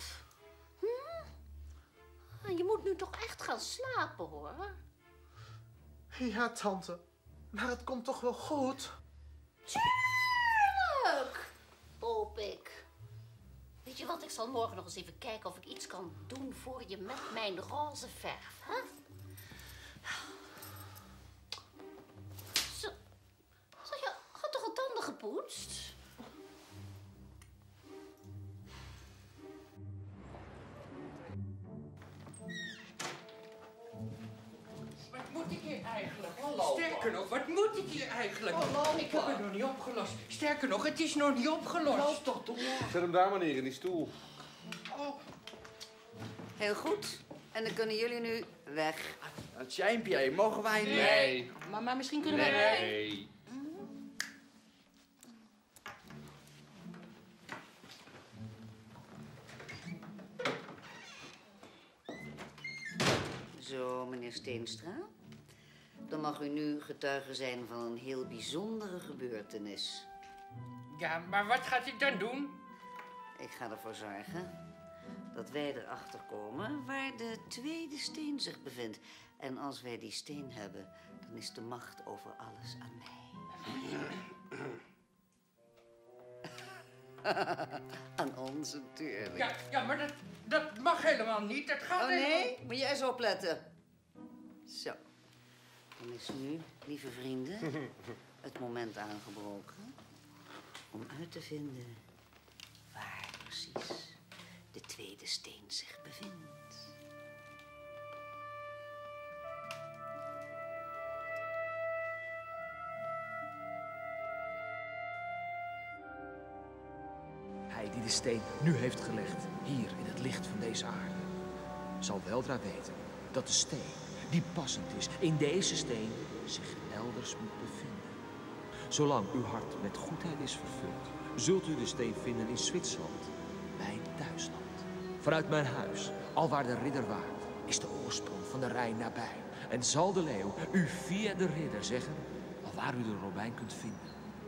Hm? Je moet nu toch echt gaan slapen, hoor. Ja, tante. Maar het komt toch wel goed? Tuurlijk, hoop ik. Weet je wat ik ik zal morgen nog eens even kijken of ik iets kan doen voor je met mijn roze verf. Hè? Zo. Zeg je, had toch een tanden gepoetst? Wat moet ik hier eigenlijk? Hallo, Sterker nog, wat moet ik hier eigenlijk? Hallo, ik heb het nog niet opgelost. Sterker nog, het is nog niet opgelost. Loop toch door. Zet hem daar maar neer in die stoel. Oh. Heel goed. En dan kunnen jullie nu weg. Het Jean-Pierre, mogen wij niet? Nee. Maar, maar misschien kunnen wij... Nee. Zo, meneer Steenstra. Dan mag u nu getuige zijn van een heel bijzondere gebeurtenis. Ja, maar wat gaat u dan doen? Ik ga ervoor zorgen dat wij erachter komen waar de tweede steen zich bevindt. En als wij die steen hebben, dan is de macht over alles aan mij. Aan ons natuurlijk. Ja, ja maar dat, dat mag helemaal niet. Dat gaat Oh helemaal... nee, moet jij eens opletten. Zo. Dan is nu, lieve vrienden, het moment aangebroken om uit te vinden waar precies de tweede steen zich bevindt. Hij die de steen nu heeft gelegd, hier in het licht van deze aarde, zal weldra weten dat de steen die passend is in deze steen zich elders moet bevinden. Zolang uw hart met goedheid is vervuld, zult u de steen vinden in Zwitserland, mijn thuisland. Vanuit mijn huis, alwaar de ridder waart, is de oorsprong van de Rijn nabij. En zal de leeuw u via de ridder zeggen, alwaar u de robijn kunt vinden.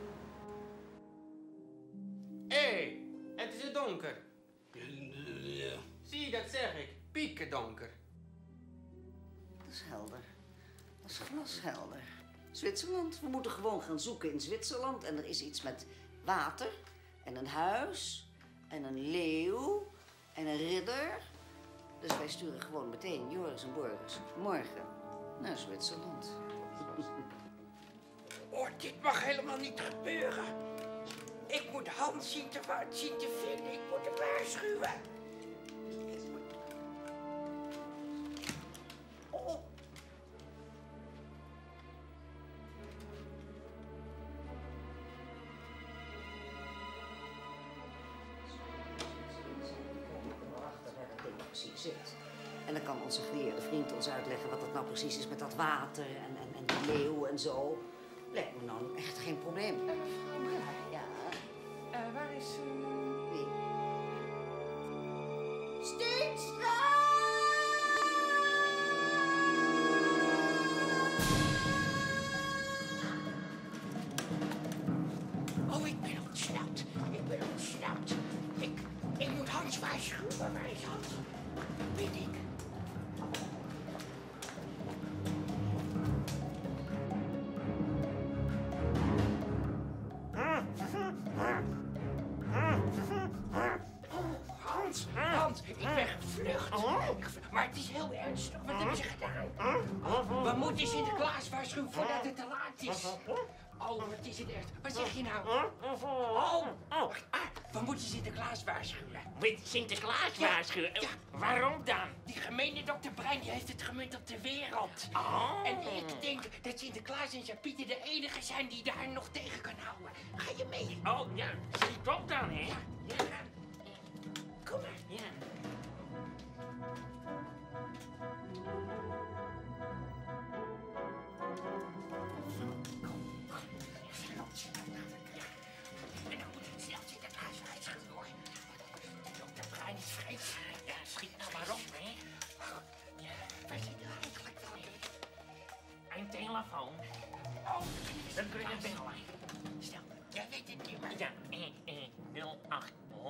Hé, hey, het is donker. Zie je, dat zeg ik. Piekendonker. Dat is helder. Dat is glashelder. Zwitserland. We moeten gewoon gaan zoeken in Zwitserland. En er is iets met water. En een huis. En een leeuw. En een ridder. Dus wij sturen gewoon meteen Joris en Boris morgen naar Zwitserland. Oh, dit mag helemaal niet gebeuren. Ik moet Hans zien te, zien te vinden. Ik moet hem waarschuwen. Ik moet... Oh. Precies zit. En dan kan onze geleerde vriend ons uitleggen wat het nou precies is met dat water en, en, en die leeuw en zo. Lijkt me nou echt geen probleem. Uh, mevrouw, ja. Uh, waar is u? Wie? Steenstra! Oh, ik ben ontsnapt. Ik ben ontsnapt. Ik, ik moet Hans waarschuwen. Waar is Hans? Weet ik. Hans, Hans, ik ben gevlucht. Maar het is heel ernstig. Wat heb je gedaan? We moeten Sinterklaas waarschuwen voordat het te laat is. Oh, wat is het echt? Wat zeg je nou? Oh, ah, we moeten Sinterklaas waarschuwen. Met Sinterklaas waarschuwen? Ja, ja. Waarom dan? Die gemeene dokter Brein die heeft het gemunt op de wereld. Oh. En ik denk dat Sinterklaas en Jean-Pieter de enige zijn die daar nog tegen kunnen houden. Ga je mee? Oh, ja. Schiet op dan, hè? Ja, ja. Kom maar. Ja. En dan moet ik snel Sinterklaas waarschuwen, hoor. Dokter Brein is vreselijk. Ja, schiet nou maar op, hè? Ja, waar zit hij eigenlijk van? Een telefoon. Oh, dan kun je bellen. Snel, jij weet het niet, maar... Ja, eh, eh, nul acht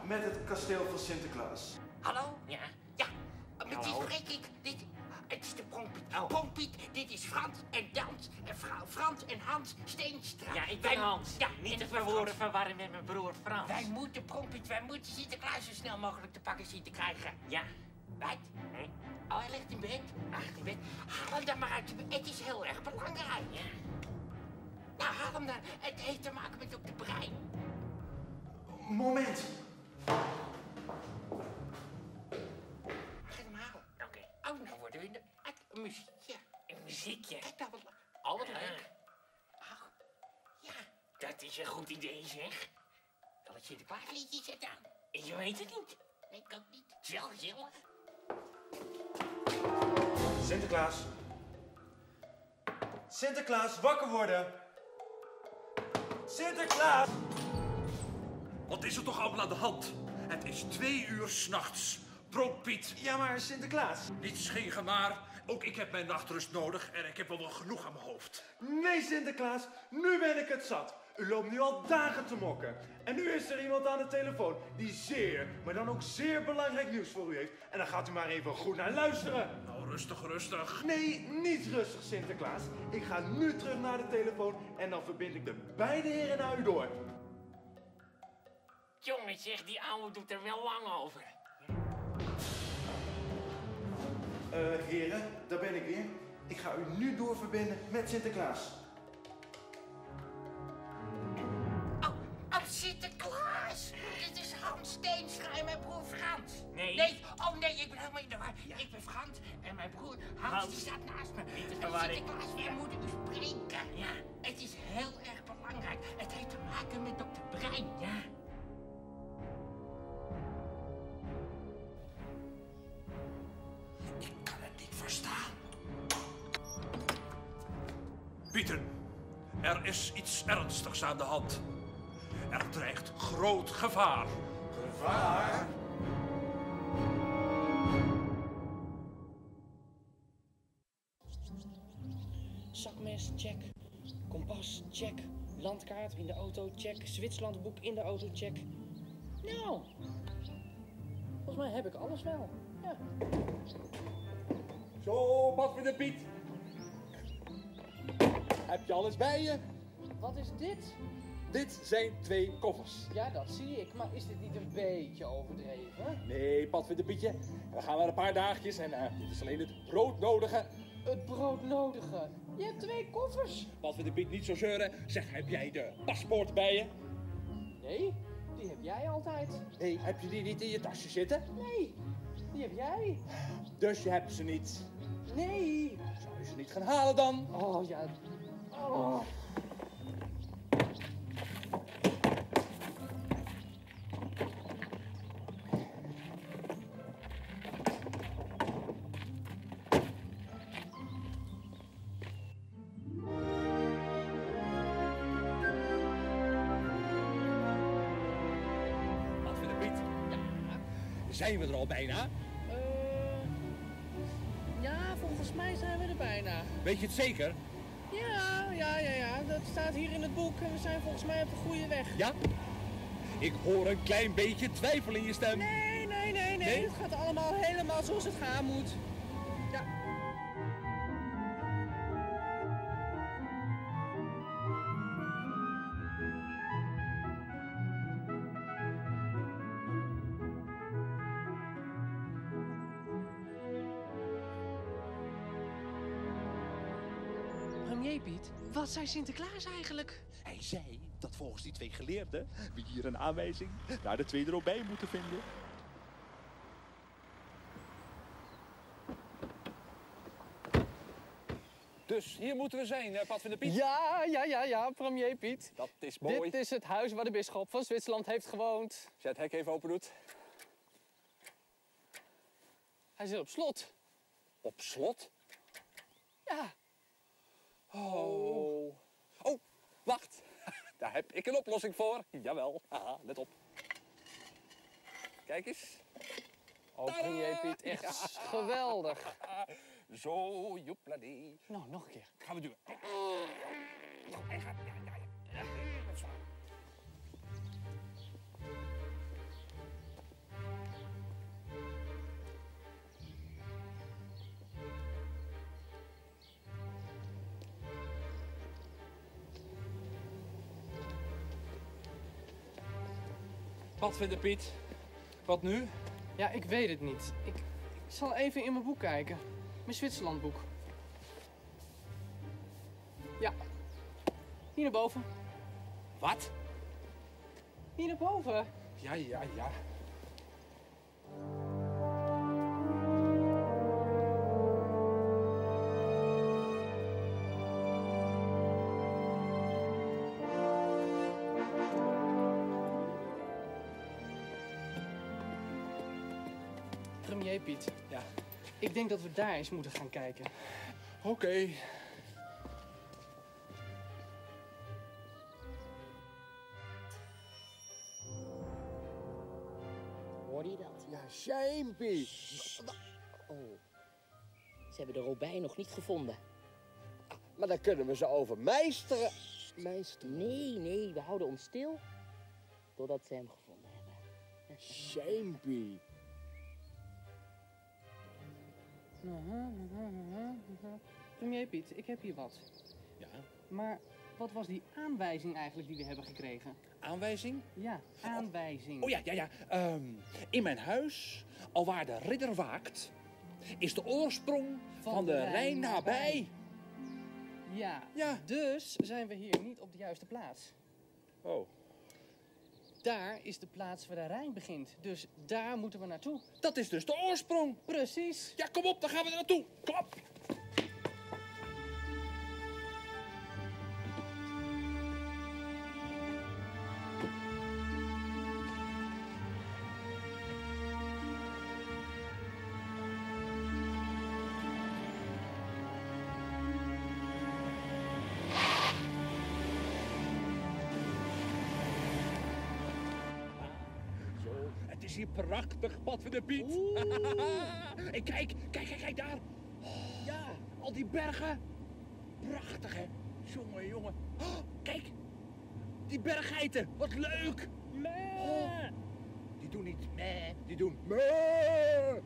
met het kasteel van Sinterklaas. Hallo? Ja? Ja, met wie spreek ik? Dit, het is de Pronkpiet. Oh. Pronkpiet, dit is Frans en Dans en vrouw Frans en Hans Steenstra. Ja, ik ben Wij- Hans. Ja, Niet te ik ben verwoorden Frans. verwarren met mijn broer Frans. Wij moeten Pronkpiet, wij moeten Sinterklaas zo snel mogelijk te pakken zien te krijgen. Ja. Wat? Oh, hij ligt in bed? Hij ligt in bed. Haal hem dan maar uit je bed. Het is heel erg belangrijk. Ja. Nou, haal hem dan. Het heeft te maken met dokter Brein. Moment. Ga hem halen. Oké. Oh, nou worden we in de... Een muziekje. Een muziekje? Kijk nou, wat al wat leuk. Ach, ja. Dat is een goed idee, zeg. Zal het Sinterklaasliedje zetten aan? Ik weet het niet. Nee, ik ook niet. Zelf, zelf. Sinterklaas. Sinterklaas, wakker worden. Sinterklaas! Wat is er toch allemaal aan de hand? Het is twee uur s'nachts. Pronkpiet. Ja, maar Sinterklaas. Niets geen gemaar. Ook ik heb mijn nachtrust nodig en ik heb wel wel genoeg aan mijn hoofd. Nee, Sinterklaas, nu ben ik het zat. U loopt nu al dagen te mokken. En nu is er iemand aan de telefoon die zeer, maar dan ook zeer belangrijk nieuws voor u heeft. En dan gaat u maar even goed naar luisteren. Nou, rustig, rustig. Nee, niet rustig, Sinterklaas. Ik ga nu terug naar de telefoon en dan verbind ik de beide heren naar u door. Jongen, zeg, die ouwe doet er wel lang over. Eh, heren, daar ben ik weer. Ik ga u nu doorverbinden met Sinterklaas. Oh, Sinterklaas! Dit is Hans Steenstra en mijn broer Frans. Nee. Nee, oh nee, ik ben helemaal in de war. Ik ben Frans en mijn broer Hans, Hans. die staat naast me. Niet te En verwarren. Sinterklaas, wij moeten u spreken. Ja. Het is heel erg belangrijk. Het heeft te maken met dokter Brein. Ja. Ik kan het niet verstaan. Pieter, er is iets ernstigs aan de hand. Er dreigt groot gevaar. Gevaar? Zakmes, check. Kompas, check. Landkaart in de auto, check. Zwitserlandboek in de auto, check. Nou, volgens mij heb ik alles wel. Ja. Zo, wat voor de Piet. Heb je alles bij je? Wat is dit? Dit zijn twee koffers. Ja, dat zie ik. Maar is dit niet een beetje overdreven? Nee, Padvinder Pietje. We gaan maar een paar dagjes en uh, dit is alleen het broodnodige. Het broodnodige? Je hebt twee koffers. Padvinder Piet, niet zo zeuren. Zeg, heb jij de paspoort bij je? Nee, die heb jij altijd. Nee, heb je die niet in je tasje zitten? Nee, die heb jij. Dus je hebt ze niet. Nee. Zou je ze niet gaan halen dan? Oh ja. Oh. Padvinder Piet. Ja. Zijn we er al bijna? Uh, ja, volgens mij zijn we er bijna. Weet je het zeker? Ja, ja, ja, ja. Dat staat hier in het boek en we zijn volgens mij op de goede weg. Ja? Ik hoor een klein beetje twijfel in je stem. Nee, nee, nee, nee. Nee? Het gaat allemaal helemaal zoals het gaan moet. Ja. Premier Piet, wat zei Sinterklaas eigenlijk? Hij zei dat volgens die twee geleerden we hier een aanwijzing naar de tweede Robijn moeten vinden. Dus hier moeten we zijn, uh, Padvinder Piet. Ja, ja, ja, ja, premier Piet. Dat is mooi. Dit is het huis waar de bisschop van Zwitserland heeft gewoond. Als jij het hek even open doet. Hij zit op slot. Op slot? Ja. Oh. Oh, wacht. Daar heb ik een oplossing voor. Jawel. Haha, let op. Kijk eens. Oh, premier Piet, echt Ja. geweldig. Zo, joepladee. Nou, nog een keer. Gaan we doen. Ja, hij gaat. Ja, ja, ja. Ja, dat is waar. Wat vindt de Piet? Wat nu? Ja, ik weet het niet. Ik, ik zal even in mijn boek kijken. Mijn Zwitserlandboek. Ja. Hier naar boven. Wat? Hier naar boven. Ja, ja, ja. Premier Piet. Ja. Ik denk dat we daar eens moeten gaan kijken. Oké. Okay. Hoorde je dat? Ja, Sjeimpie. Oh. Ze hebben de Robijn nog niet gevonden. Maar dan kunnen we ze overmeesteren. Meester? Nee, nee, we houden ons stil. Totdat ze hem gevonden hebben. Sjeimpie. Premier Piet, ik heb hier wat. Ja? Maar wat was die aanwijzing eigenlijk die we hebben gekregen? Aanwijzing? Ja, aanwijzing. Oh ja, ja, ja. Um, in mijn huis, alwaar de ridder waakt, is de oorsprong van, van de, de Rijn, Rijn nabij. Ja, ja, dus zijn we hier niet op de juiste plaats. Oh. Daar is de plaats waar de Rijn begint. Dus daar moeten we naartoe. Dat is dus de oorsprong. Precies. Ja, kom op, dan gaan we er naartoe. Kom op. Hier prachtig, Pat van de Piet. En kijk, kijk, kijk, kijk daar. Ja, al die bergen. Prachtig, hè? Jongen, jongen. Oh, kijk, die berggeiten. Wat leuk. Oh, die doen niet meh, die doen meh.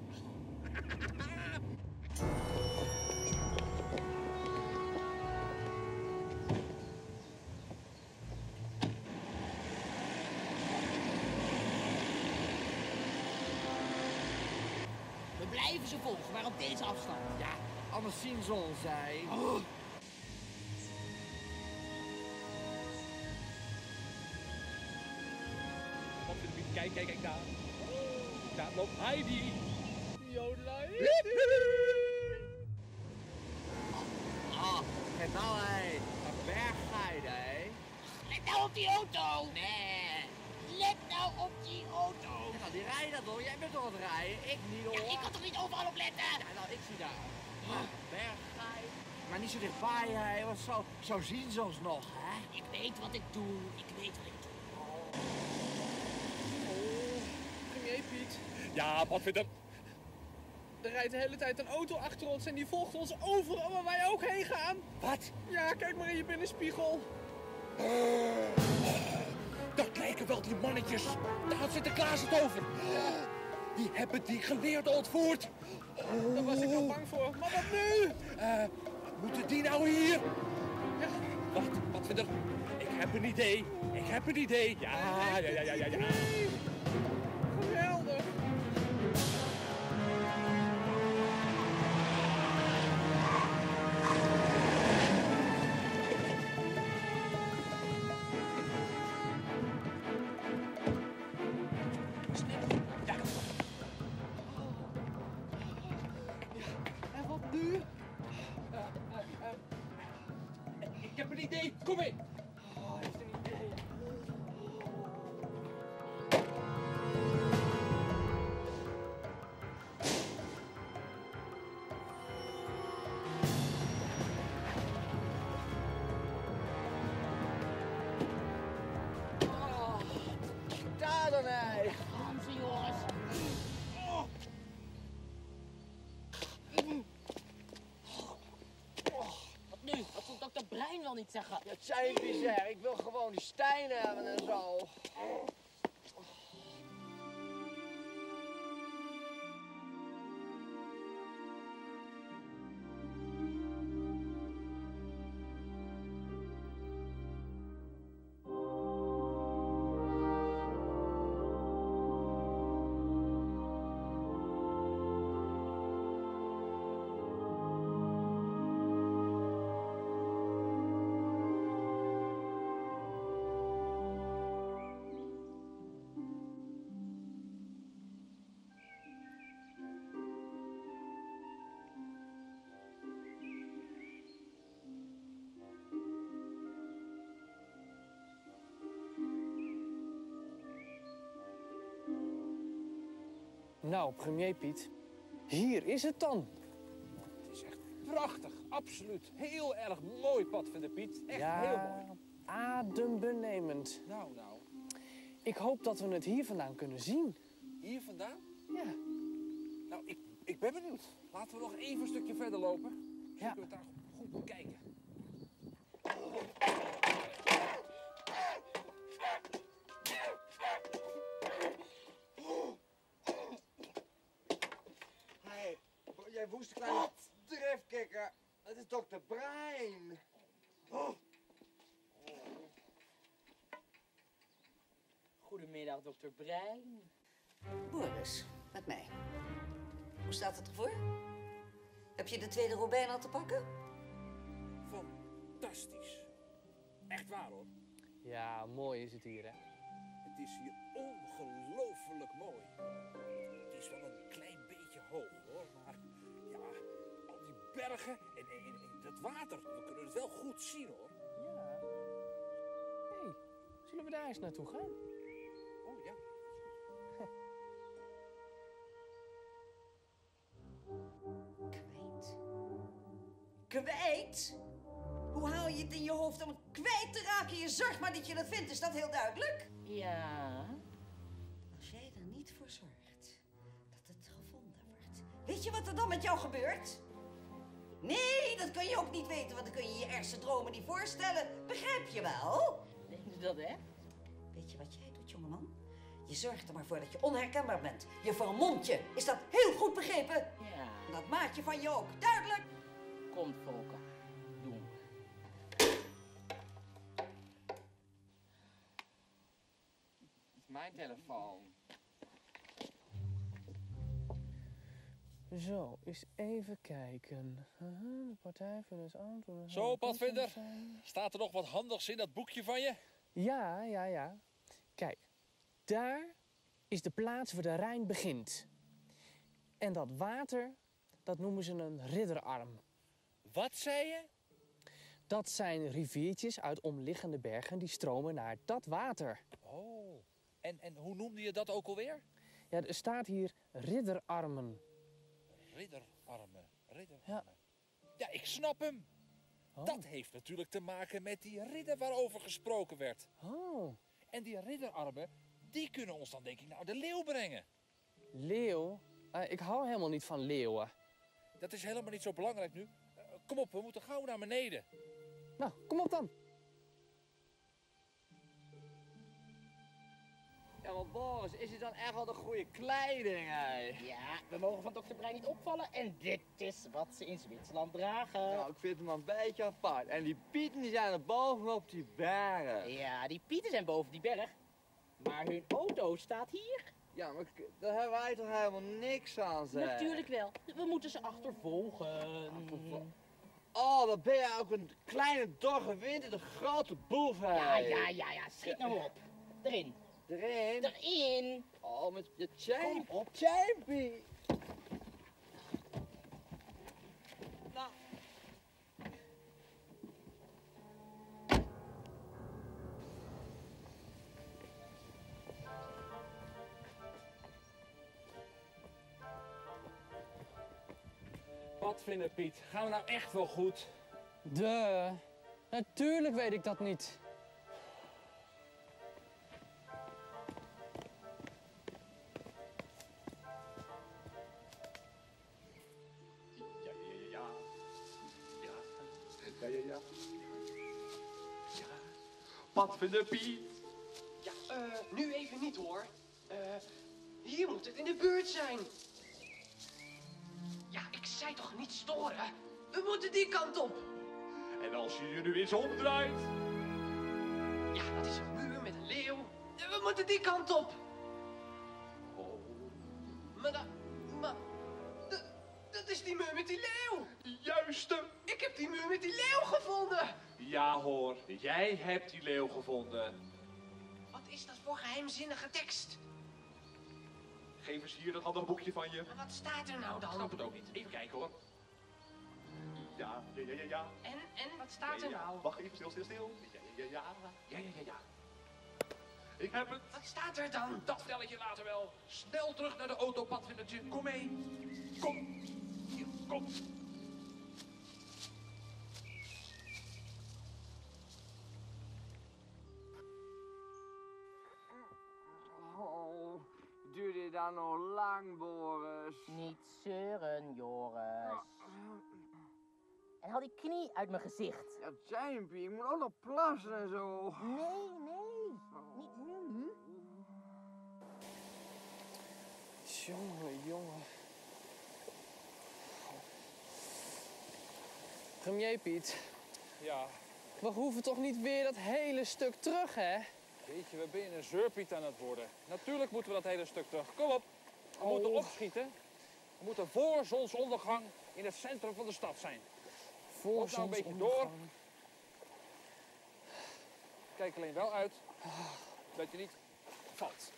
We blijven ze volgen, maar op deze afstand. Ja, anders zien ze ons, hè. Oh. Kijk, kijk, kijk daar. Daar loopt Heidi. Jodelai. Ah, kijk nou, hé. Een berggeiden, hè. Let nou op die auto. Nee. Let nou op die auto. Ja, die rijden toch? Jij bent toch aan het rijden? Ik niet, hoor. Ja, ik kan toch niet overal op letten? Ja, nou, ik zie daar. Ah, berggeit. Maar niet zo dichtbij, hè. Want zo, zo zien ze ons nog, hè. Ik weet wat ik doe. Ik weet wat ik doe. Premier Piet. Ja, wat vindt er? Er rijdt de hele tijd een auto achter ons en die volgt ons overal waar wij ook heen gaan. Wat? Ja, kijk maar in je binnenspiegel. Uh, dat lijken wel die mannetjes. Daar had Sinterklaas het over. Die hebben die geleerden ontvoerd. Oh. Daar was ik al bang voor. Maar wat nu? Uh, moeten die nou hier? Ja. Wacht, wat vindt er? Ik heb een idee. Ik heb een idee. Ja, ja, ja, ja, ja. ja. Geweldig. En wat nu? Uh, uh, uh. Ik heb een idee. Kom in. Oh, hij heeft een idee. Daar dan, hé. Gaan ze, jongens. Wat nu? Wat zal dokter Brein wel niet zeggen? Ja, het zijn bizar. Ik wil gewoon die Stijn hebben en zo. Nou, premier Piet, hier is het dan. Het is echt prachtig, absoluut. Heel erg mooi, Padvinder Piet. Echt ja, heel mooi. adembenemend. Nou, nou. Ik hoop dat we het hier vandaan kunnen zien. Hier vandaan? Ja. Nou, ik, ik ben benieuwd. Laten we nog even een stukje verder lopen. Dan Ja. kunnen we het daar goed bekijken. Hey, jij woeste kleine drifkikker. Het is dokter Brein. Goedemiddag, dokter Brein. Boris, met mij. Hoe staat het ervoor? Heb je de tweede Robijn al te pakken? Fantastisch. Echt waar, hoor. Ja, mooi is het hier, hè? Het is hier ongelooflijk mooi. Het is wel een klein beetje hoog, hoor. Maar ja, al die bergen en, en, en dat water, we kunnen het wel goed zien, hoor. Ja. Hé, hey, zullen we daar eens naartoe gaan? Oh, ja. Kwijt. Kwijt? Hoe haal je het in je hoofd om het kwijt te raken? Je zorgt maar dat je dat vindt, is dat heel duidelijk? Ja. Als jij er niet voor zorgt dat het gevonden wordt, weet je wat er dan met jou gebeurt? Nee, dat kun je ook niet weten, want dan kun je je ergste dromen niet voorstellen. Begrijp je wel? Denk je dat, hè? Weet je wat jij doet, jongeman? Je zorgt er maar voor dat je onherkenbaar bent. Je vermomt je. Is dat heel goed begrepen? Ja. En dat maakt je van je ook. Duidelijk? Komt, Volker. Doen. Het is mijn telefoon. Zo, eens even kijken. Aha, de partij vindt het aan. Zo, Padvinder. Staat er nog wat handigs in dat boekje van je? Ja, ja, ja. Kijk, daar is de plaats waar de Rijn begint. En dat water, dat noemen ze een ridderarm. Wat zei je? Dat zijn riviertjes uit omliggende bergen die stromen naar dat water. Oh, en, en hoe noemde je dat ook alweer? Ja, er staat hier ridderarmen. Ridderarmen, ridderarmen. Ja, ja ik snap hem. Oh. Dat heeft natuurlijk te maken met die ridder waarover gesproken werd. Oh. En die ridderarmen, die kunnen ons dan denk ik naar de leeuw brengen. Leeuw? Uh, ik hou helemaal niet van leeuwen. Dat is helemaal niet zo belangrijk nu. Uh, kom op, we moeten gauw naar beneden. Nou, kom op dan. Ja, maar Boris, is het dan echt wel de goede kleding, hè? Ja, we mogen van dokter Brein niet opvallen en dit is wat ze in Zwitserland dragen. Nou, ik vind hem een beetje apart. En die pieten die zijn er bovenop die bergen. Ja, die pieten zijn boven die berg. Maar hun auto staat hier. Ja, maar k- daar hebben wij toch helemaal niks aan, zeg. Natuurlijk wel. We moeten ze achtervolgen. Oh, dan ben je ook een kleine dorre winter, de grote boef, hè? Ja, ja, ja, ja. Schiet nou op. Erin. Erin? Erin. Oh, met je chain. Kom op. Chainpie. Nou. Wat vinden Piet? Gaan we nou echt wel goed? De, natuurlijk weet ik dat niet. Ja, ja, ja, ja. Ja, ja, ja. Ja. Wat vinden Piet? Ja, eh, nu even niet hoor. Eh, hier moet het in de buurt zijn. Ja, ik zei toch niet storen? We moeten die kant op. En als je je nu eens omdraait? Ja, dat is een muur met een leeuw. We moeten die kant op. Oh. Maar dat... Maar... Dat, dat is die muur met die leeuw. Juiste. Ik heb die muur met die leeuw gevonden. Ja hoor, jij hebt die leeuw gevonden. Wat is dat voor geheimzinnige tekst? Geef eens hier dat handboekje van je. Maar wat staat er nou dan? Ik snap het ook niet. Even kijken hoor. Ja, ja, ja, ja, ja. En, en, wat staat Ja, er ja, ja. nou? Wacht even, stil, stil, stil. Ja, ja, ja, ja. Ja, ja, ja, ja. Ik heb het. Wat staat er dan? Dat vertel ik je later wel. Snel terug naar de auto, padvindertje. Kom mee. Kom. Hier, kom. Oh, duurt dit dan nog lang, Boris? Niet zeuren, Joris. En haal die knie uit mijn gezicht. Ja, Jampie, ik moet ook nog plassen en zo. Nee, nee. Niet nu. Jongen, jongen. Premier Piet. Ja. We hoeven toch niet weer dat hele stuk terug, hè? Weet je, we zijn een zeurpiet aan het worden. Natuurlijk moeten we dat hele stuk terug. Kom op. We Oh. moeten opschieten. We moeten voor zonsondergang in het centrum van de stad zijn. Voor Loop nou een beetje door. Kijk alleen wel uit dat je niet valt.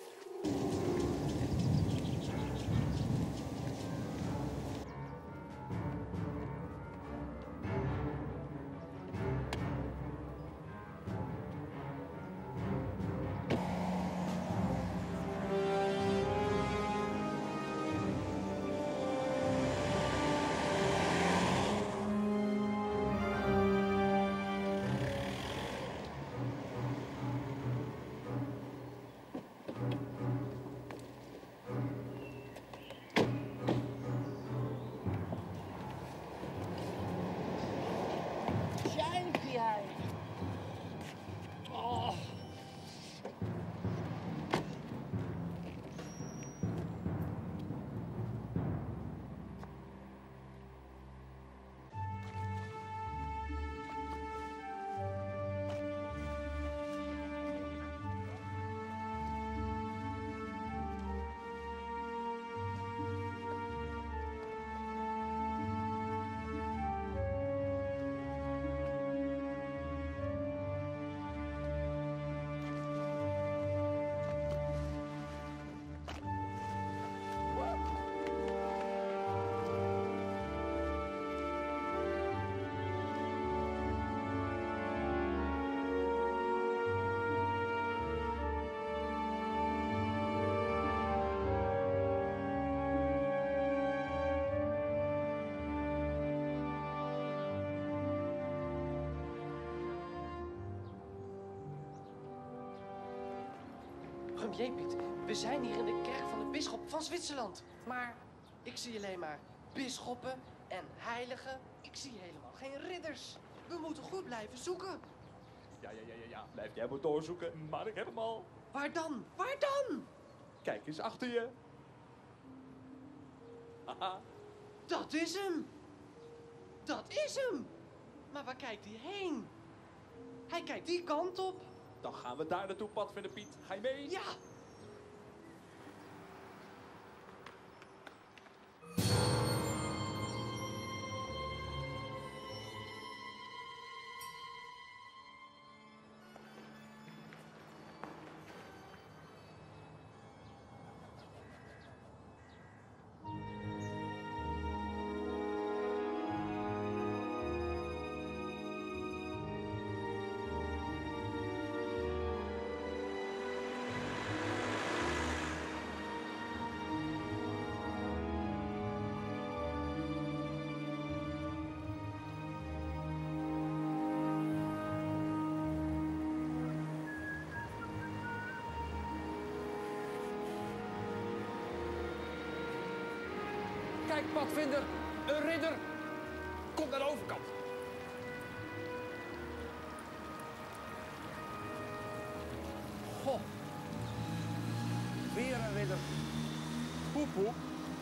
Jampie, hij. Oh. Premier Piet, we zijn hier in de kerk van de bisschop van Zwitserland. Maar ik zie alleen maar bisschoppen en heiligen. Ik zie helemaal geen ridders. We moeten goed blijven zoeken. Ja, ja, ja, ja, ja. Blijf jij maar doorzoeken, maar ik heb hem al. Waar dan? Waar dan? Kijk eens achter je. Haha. Dat is hem. Dat is hem. Maar waar kijkt hij heen? Hij kijkt die kant op. Dan gaan we daar naartoe, padvinder Piet. Ga je mee? Ja. Kijk, padvinder, een ridder. Kom naar de overkant. Goh. Weer een ridder. Poepoe.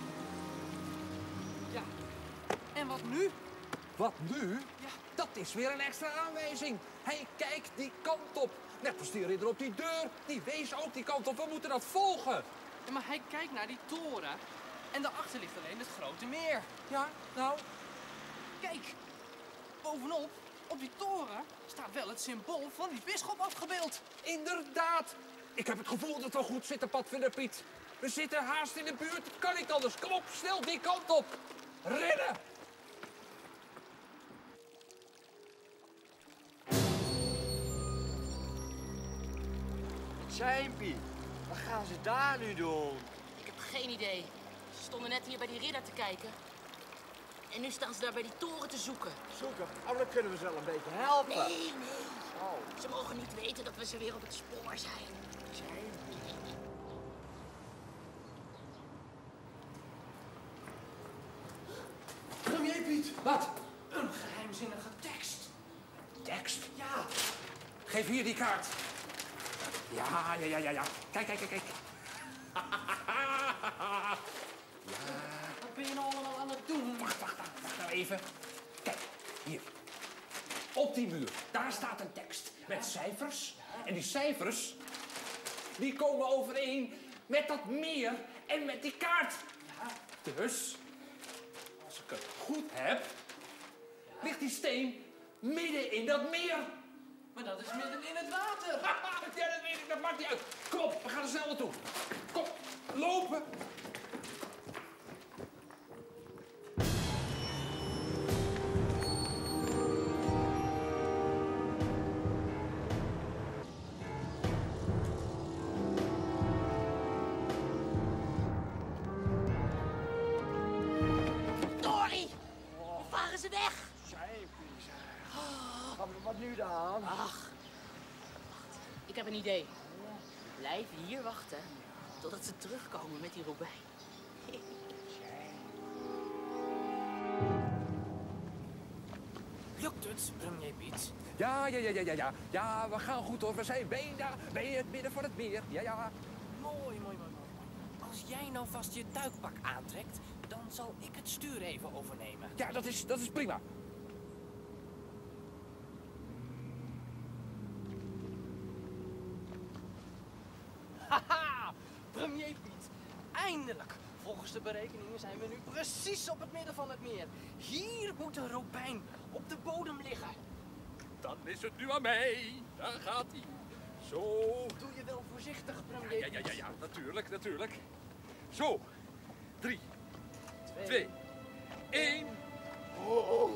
Ja. En wat nu? Wat nu? Ja. Dat is weer een extra aanwijzing. Hé, hey, kijk die kant op. Net als die ridder op die deur. Die wees ook die kant op. We moeten dat volgen. Ja, maar hij kijkt naar die toren. En daarachter ligt alleen het grote meer. Ja, nou? Kijk, bovenop, op die toren, staat wel het symbool van die bisschop afgebeeld. Inderdaad. Ik heb het gevoel dat we goed zitten, padvinder Piet. We zitten haast in de buurt. Het kan niet anders. Kom op, snel die kant op. Rennen! Sijmpie, wat gaan ze daar nu doen? Ik heb geen idee. Ze stonden net hier bij die ridder te kijken. En nu staan ze daar bij die toren te zoeken. Zoeken? Oh, dan kunnen we ze wel een beetje helpen. Nee, nee. Oh. Ze mogen niet weten dat we ze weer op het spoor zijn. Premier Piet. Wat? Een geheimzinnige tekst. Tekst? Ja. Geef hier die kaart. Ja, ja, ja, ja, ja. Kijk, kijk, kijk, kijk. Wat ben je nou allemaal aan het doen? Wacht, wacht, wacht, wacht nou even. Kijk, hier. Op die muur, daar staat een tekst met cijfers. En die cijfers, die komen overeen met dat meer en met die kaart. Dus, als ik het goed heb, ligt die steen midden in dat meer. Maar dat is midden in het water. Ja, dat weet ik, dat maakt niet uit. Kom op, we gaan er snel naartoe. Kom, lopen. Dory! We varen ze weg! Sijmpie, zeg. Wat nu dan? Ach, wacht. Ik heb een idee. We blijven hier wachten totdat ze terugkomen met die robijn. Lukt het, premier Piet? Ja, ja, ja, ja, ja, ja. Ja, we gaan goed hoor. We zijn bijna bij het midden van het meer. Ja, ja. Mooi, mooi, mooi, mooi. Als jij nou vast je duikpak aantrekt, dan zal ik het stuur even overnemen. Ja, dat is, dat is prima. Haha, premier Piet. Eindelijk. Volgens de berekeningen zijn we nu precies op het midden van het meer. Hier moet de robijn op de bodem liggen. Dan is het nu aan mij. Daar gaat hij. Zo. Doe je wel voorzichtig, premier Ja, ja, ja, ja, ja. Natuurlijk, natuurlijk. Zo. Drie. Twee. Twee. Één. Oh.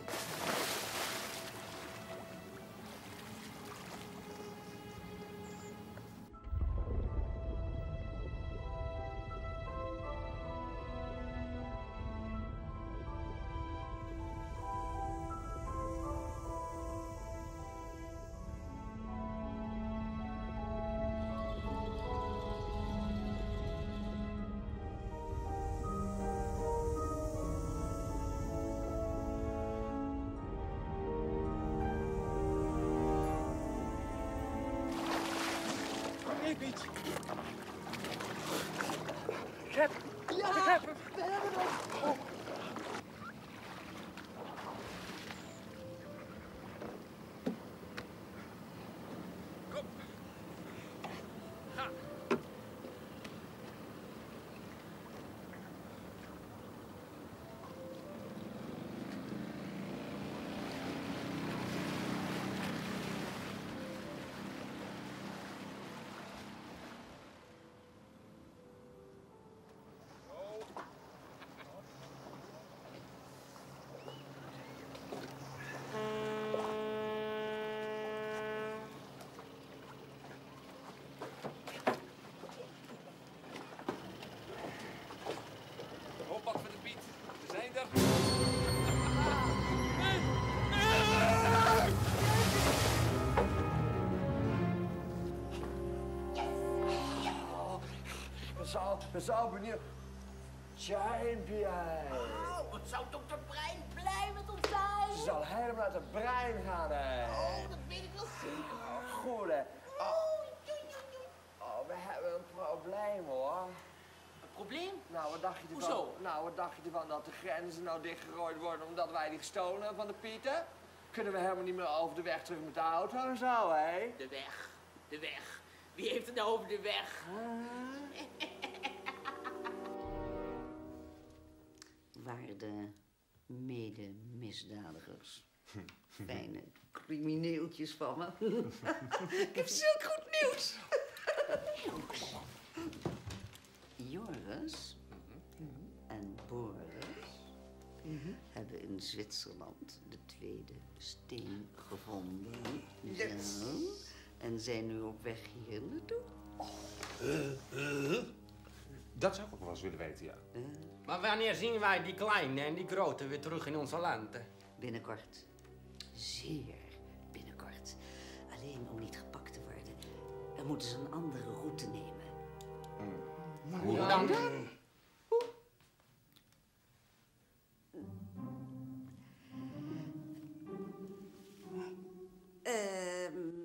Piet. Ik heb hem. Ja, ik heb hem. We hebben hem. Oh. Kom. Ga. Hoppak met de Piet. We zijn er. We zijn, we zijn benieuwd. Sijmpie. Oh, wat zou dokter Brein blij met ons zijn? Ze zal helemaal uit het brein gaan, hè. Oh, dat weet ik wel zeker. Goed, hè. Oh, oh, we hebben een probleem, hoor. Een probleem? Nou, wat dacht je ervan? Hoezo? Nou, wat dacht je ervan dat de grenzen nou dichtgegooid worden omdat wij die gestolen hebben van de Pieten? Kunnen we helemaal niet meer over de weg terug met de auto en zo, hè? De weg, de weg. Wie heeft het nou over de weg? Waarde mede-misdadigers. Fijne crimineeltjes van me. Ik heb zulk goed nieuws. Joris en Boris hebben in Zwitserland de tweede steen gevonden. Yes. Ja. En zijn nu op weg hier naartoe. Dat zou ik ook wel eens willen weten, ja. Maar wanneer zien wij die kleine en die grote weer terug in onze land? Binnenkort. Zeer binnenkort. Alleen om niet gepakt te worden, dan moeten ze een andere route nemen. Hoe dan? Ehm...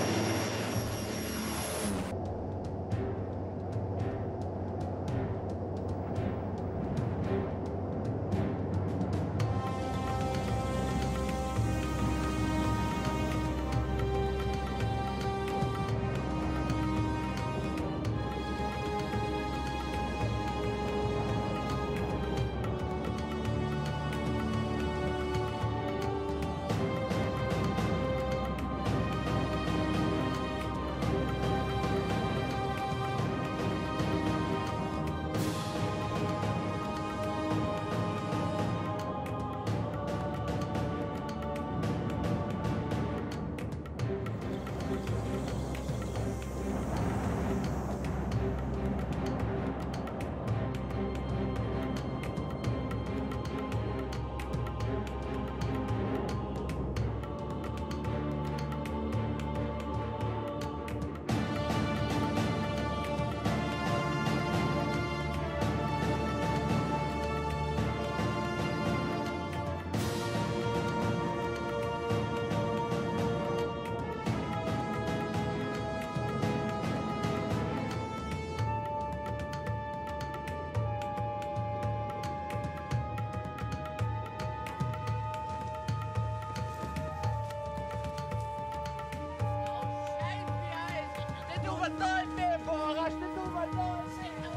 Dit doen we nooit meer, Boris. Dit doen we nooit meer.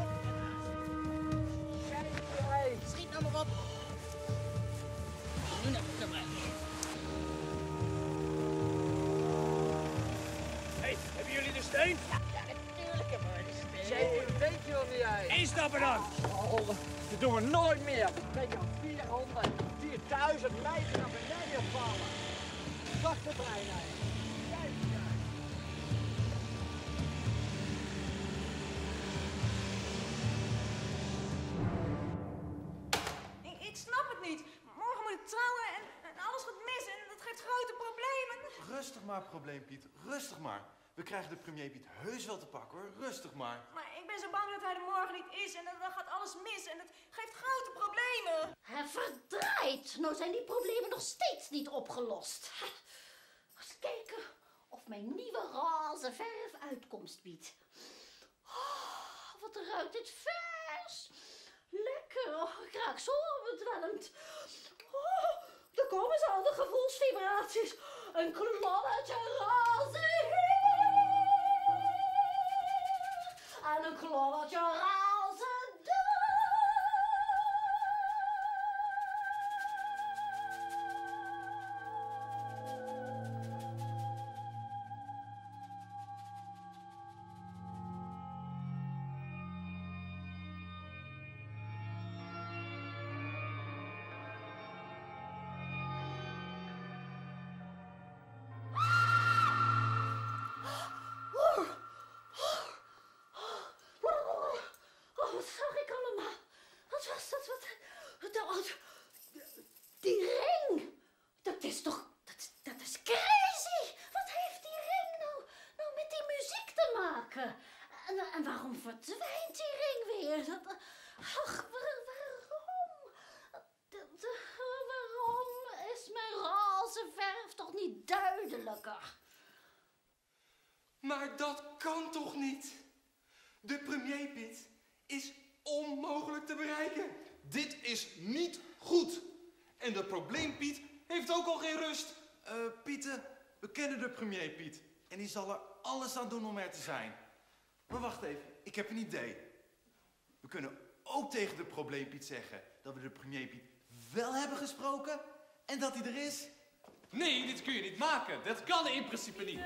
Schiet nou maar op. Nu naar de mij. Hey, hebben jullie de steen? Ja, natuurlijk hebben we de steen. Zeker, weet je wel niet jij. Instappen dan! Oh, dat doen we nooit meer. Ben je al vierhonderd, vierduizend meter naar beneden vallen. Wacht de brein uit. Ik, ik snap het niet. Morgen moet ik trouwen en, en alles gaat mis en dat geeft grote problemen. Rustig maar, probleempiet. Rustig maar. We krijgen de premier Piet heus wel te pakken, hoor. Rustig maar. Maar ik ben zo bang dat hij er morgen niet is en dan, dan gaat alles mis en dat geeft grote problemen. Hij verdraait. Nou zijn die problemen nog steeds niet opgelost. Eens kijken of mijn nieuwe roze verf uitkomst biedt. Oh, wat ruikt dit vers. Lekker. Oh, ik raak zo bedwelmd. Oh, daar komen ze al, de gevoelsvibraties. Een klolletje roze en een klolletje roze Die ring! Dat is toch... Dat, dat is crazy! Wat heeft die ring nou, nou met die muziek te maken? En, en waarom verdwijnt die ring weer? Dat, ach, waar, waarom? Dat, waarom is mijn roze verf toch niet duidelijker? Maar dat kan toch niet? De premier Piet is onmogelijk te bereiken. Dit is niet goed. En de probleempiet heeft ook al geen rust. Eh, uh, Pieten, we kennen de premier Piet. En die zal er alles aan doen om er te zijn. Maar wacht even, ik heb een idee. We kunnen ook tegen de probleempiet zeggen dat we de premier Piet wel hebben gesproken en dat hij er is. Nee, dit kun je niet maken. Dat kan in principe niet.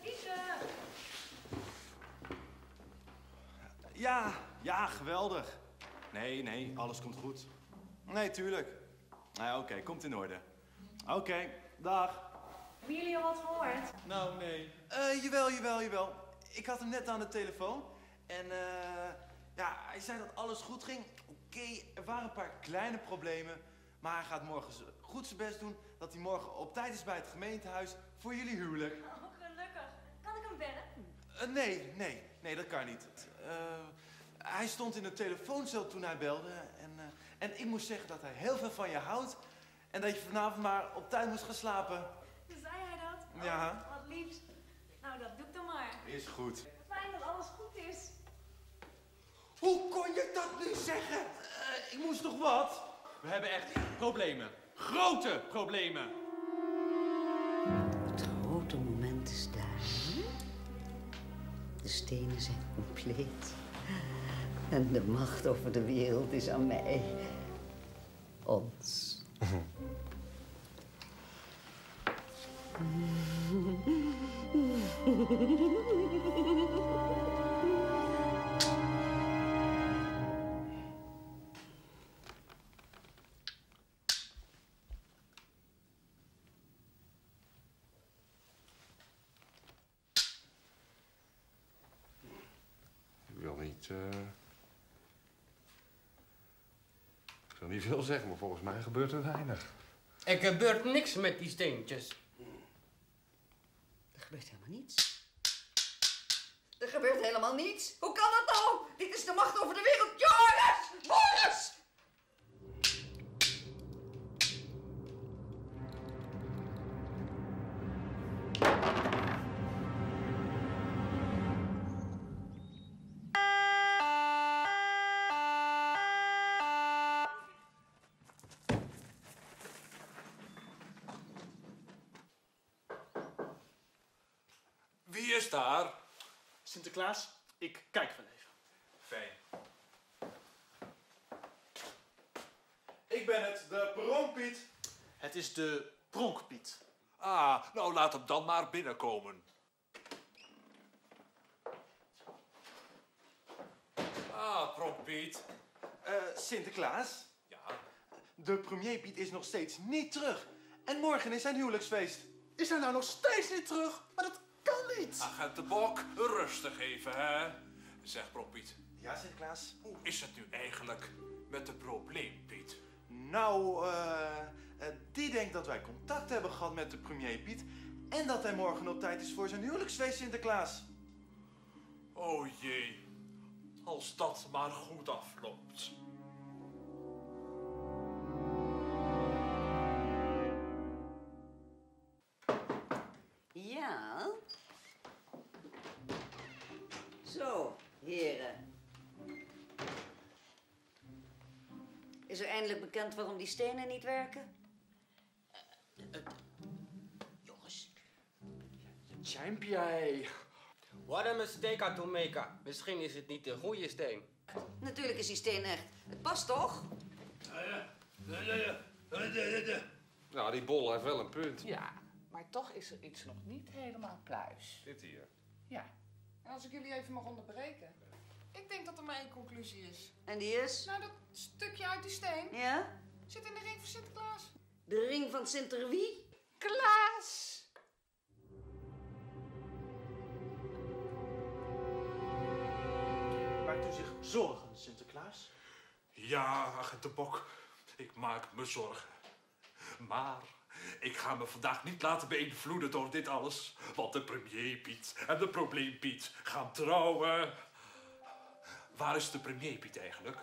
Ja, ja, geweldig. Nee, nee, alles komt goed. Nee, tuurlijk. Nou ja, oké, okay, komt in orde. Oké, okay, dag. Hebben jullie al wat gehoord? Nou, nee. Uh, jawel, jawel, jawel. ik had hem net aan de telefoon. En uh, ja, hij zei dat alles goed ging. Oké, okay, er waren een paar kleine problemen. Maar hij gaat morgen goed zijn best doen dat hij morgen op tijd is bij het gemeentehuis voor jullie huwelijk. Oh, gelukkig. Kan ik hem bellen? Uh, nee, nee, nee, dat kan niet. Uh, hij stond in de telefooncel toen hij belde. En, uh, en ik moest zeggen dat hij heel veel van je houdt. En dat je vanavond maar op tijd moest gaan slapen. Zei hij dat? Ja. Oh, wat liefst. Nou, dat doe ik dan maar. Is goed. Fijn dat alles goed is. Hoe kon je dat nu zeggen? Uh, ik moest toch wat? We hebben echt problemen. Grote problemen. Het grote moment is daar. De stenen zijn compleet. En de macht over de wereld is aan mij. Ons. Ik wil niet... Uh... Ik wil niet veel zeggen, maar volgens mij gebeurt er weinig. Er gebeurt niks met die steentjes. Er gebeurt helemaal niets. Er gebeurt helemaal niets. Hoe kan dat nou? Dit is de macht over de wereld. Joris! Boris! Wie is daar? Sinterklaas, ik kijk wel even. Fijn. Ik ben het, de Pronkpiet. Het is de Pronkpiet. Ah, nou laat hem dan maar binnenkomen. Ah, Pronkpiet. Uh, Sinterklaas? Ja? De premier Piet is nog steeds niet terug. En morgen is zijn huwelijksfeest. Is hij nou nog steeds niet terug? Maar dat kan niet. Agent de Bok, rustig even, hè. Zeg, Pronkpiet. Ja, Sinterklaas? Hoe is het nu eigenlijk met de probleempiet? Nou, uh, uh, die denkt dat wij contact hebben gehad met de premier Piet. En dat hij morgen op tijd is voor zijn huwelijksfeest, Sinterklaas. Oh jee. Als dat maar goed afloopt. Ja. Zo, heren. Is er eindelijk bekend waarom die stenen niet werken? Jongens. Champion. What a mistake to make. Misschien is het niet de goede steen. Natuurlijk is die steen echt. Het past toch? Nou, die bol heeft wel een punt. Ja, maar toch is er iets nog niet helemaal pluis. Dit hier. Ja. En als ik jullie even mag onderbreken. Ik denk dat er maar één conclusie is. En die is? Nou, dat stukje uit die steen. Ja? Zit in de ring van Sinterklaas. De ring van Sinter wie? Klaas! Maakt u zich zorgen, Sinterklaas? Ja, agent de Bok. Ik maak me zorgen. Maar ik ga me vandaag niet laten beïnvloeden door dit alles. Want de premier Piet en de probleem Piet gaan trouwen. Waar is de premier Piet eigenlijk?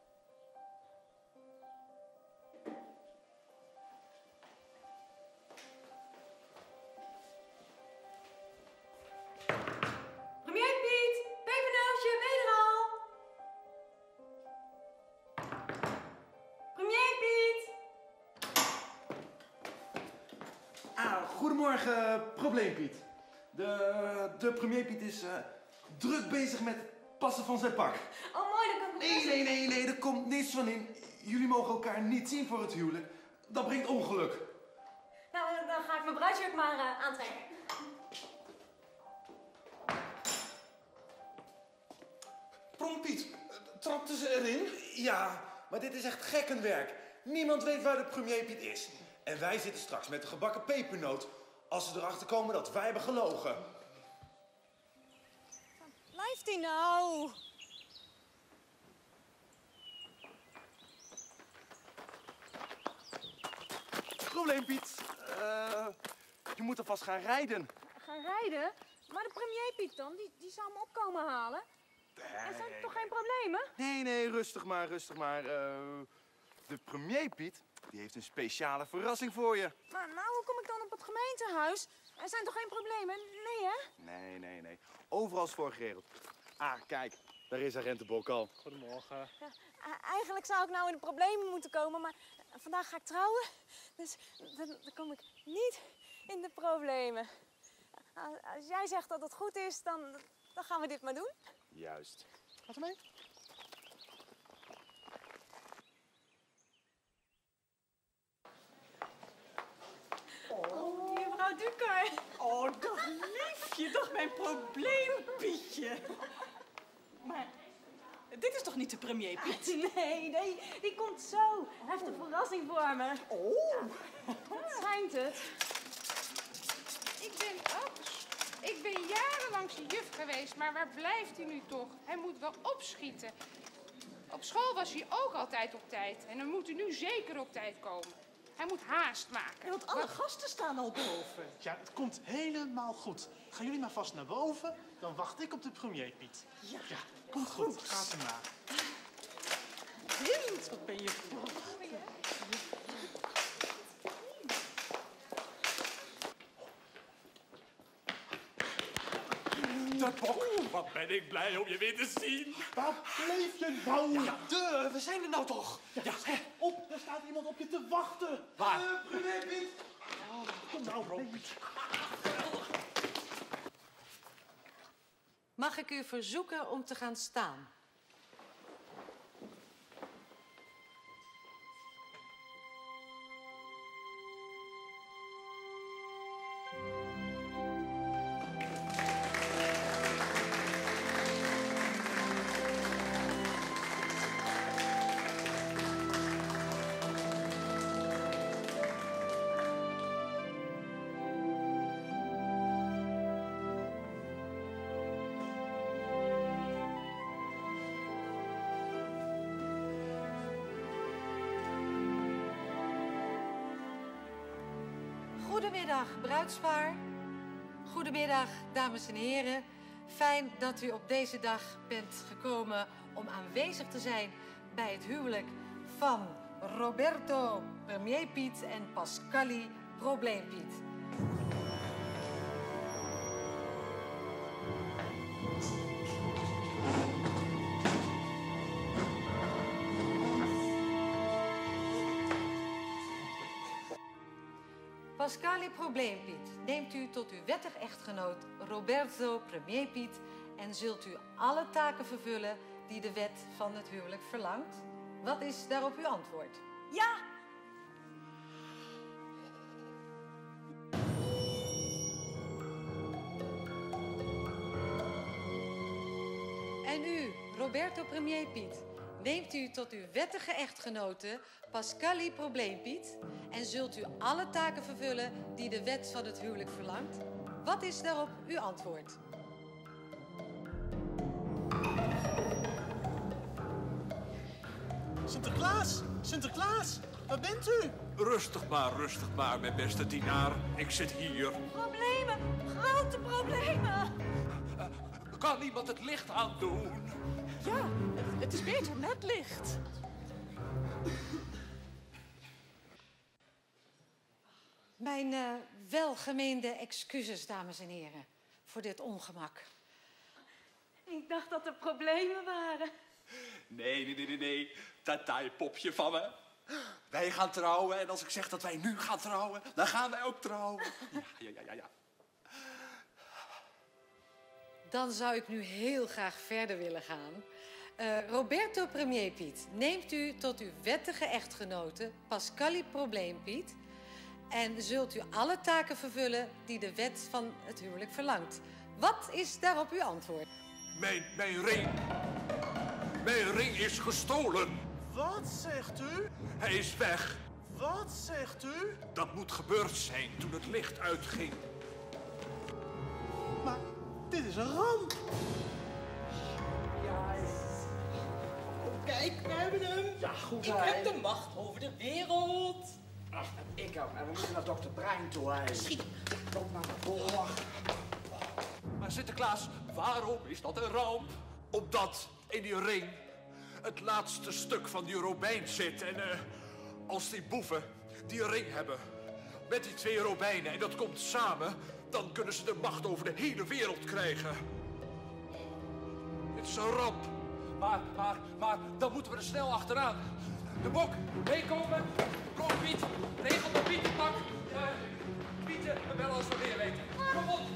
Premier Piet, pepernootje, ben je er al? Premier Piet! Ah, goedemorgen, probleempiet. De, de premier Piet is uh, druk bezig met het passen van zijn pak. Oh, mooi, dan kan ik... Nee, nee, nee, nee, er komt niets van in. Jullie mogen elkaar niet zien voor het huwelijk. Dat brengt ongeluk. Nou, eh, dan ga ik mijn bruidsjurk maar uh, aantrekken. Pronkpiet, trapten ze erin? Ja, maar dit is echt gekkenwerk. Niemand weet waar de premier Piet is. En wij zitten straks met de gebakken pepernoot als ze erachter komen dat wij hebben gelogen. blijft hij nou? Probleem, Piet. Uh, je moet alvast gaan rijden. Gaan rijden? Maar de premier Piet dan, die, die zou me opkomen halen. Er zijn toch geen problemen? Nee, nee, rustig maar, rustig maar. Uh, de premier Piet, die heeft een speciale verrassing voor je. Maar nou, hoe kom ik dan op het gemeentehuis? Er zijn toch geen problemen? Nee, hè? Nee, nee, nee. Overal is voor geregeld. Ah, kijk, daar is agent de Bok al. Goedemorgen. Ja, eigenlijk zou ik nou in de problemen moeten komen, maar vandaag ga ik trouwen. Dus dan, dan kom ik niet in de problemen. Als jij zegt dat het goed is, dan, dan gaan we dit maar doen. Juist. Gaat er mee? Oh, mevrouw Duker. Oh, dag liefje, toch mijn probleempietje. Maar dit is toch niet de premier, Piet? Nee, nee, die komt zo. Hij heeft een verrassing voor me. Oh. Wat schijnt het? Ik ben ook... Ik ben jarenlang zijn juf geweest, maar waar blijft hij nu toch? Hij moet wel opschieten. Op school was hij ook altijd op tijd. En dan moet hij nu zeker op tijd komen. Hij moet haast maken. Ja, want alle maar... gasten staan al boven. Ja, het komt helemaal goed. Gaan jullie maar vast naar boven, dan wacht ik op de premier, Piet. Ja, ja komt goed. goed. Gaat er maar. Kind, wat ben je vroeg. De Bok, wat ben ik blij om je weer te zien. Waar bleef je nou? Ja, de, we zijn er nou toch. Ja, ja. Op, er staat iemand op je te wachten. Waar? Uh, premier Piet. Oh, kom nou, Robert. Mag ik u verzoeken om te gaan staan? Goedemiddag, bruidspaar. Goedemiddag, dames en heren. Fijn dat u op deze dag bent gekomen om aanwezig te zijn bij het huwelijk van Roberto Premier Piet en Pascali Probleempiet. Pascali Probleempiet, neemt u tot uw wettig echtgenoot Roberto Premier Piet en zult u alle taken vervullen die de wet van het huwelijk verlangt? Wat is daarop uw antwoord? Ja! En u, Roberto Premier Piet, neemt u tot uw wettige echtgenote Pascali Probleempiet en zult u alle taken vervullen die de wet van het huwelijk verlangt? Wat is daarop uw antwoord? Sinterklaas, Sinterklaas, waar bent u? Rustig maar, rustig maar, mijn beste dienaar. Ik zit hier. Problemen, grote problemen. Uh, kan iemand het licht aandoen? Ja, het is beter met licht. Mijn uh, welgemeende excuses, dames en heren, voor dit ongemak. Ik dacht dat er problemen waren. Nee, nee, nee, nee, nee. Dat taai popje van me. Wij gaan trouwen en als ik zeg dat wij nu gaan trouwen, dan gaan wij ook trouwen. Ja, ja, ja, ja, ja. Dan zou ik nu heel graag verder willen gaan. Uh, Roberto Premier Piet, neemt u tot uw wettige echtgenote Pascali Probleempiet en zult u alle taken vervullen die de wet van het huwelijk verlangt. Wat is daarop uw antwoord? Mijn, mijn ring. Mijn ring is gestolen. Wat zegt u? Hij is weg. Wat zegt u? Dat moet gebeurd zijn toen het licht uitging. Maar dit is een ramp. kijk, we hebben hem. Ja, goed, Ik hè. heb de macht over de wereld. Ach, ik ook. En we moeten naar dokter Brein toe, hè. Schiet. Kom maar voor. Maar Sinterklaas, waarom is dat een ramp? Omdat in die ring het laatste stuk van die robijn zit. En uh, als die boeven die ring hebben met die twee robijnen en dat komt samen, dan kunnen ze de macht over de hele wereld krijgen. Het is een ramp. Maar, maar, maar, dan moeten we er snel achteraan. De Bok, meekomen. Kom Piet, regel de Pietenpak. Uh, Pieten, we bellen als we weer weten. Kom op.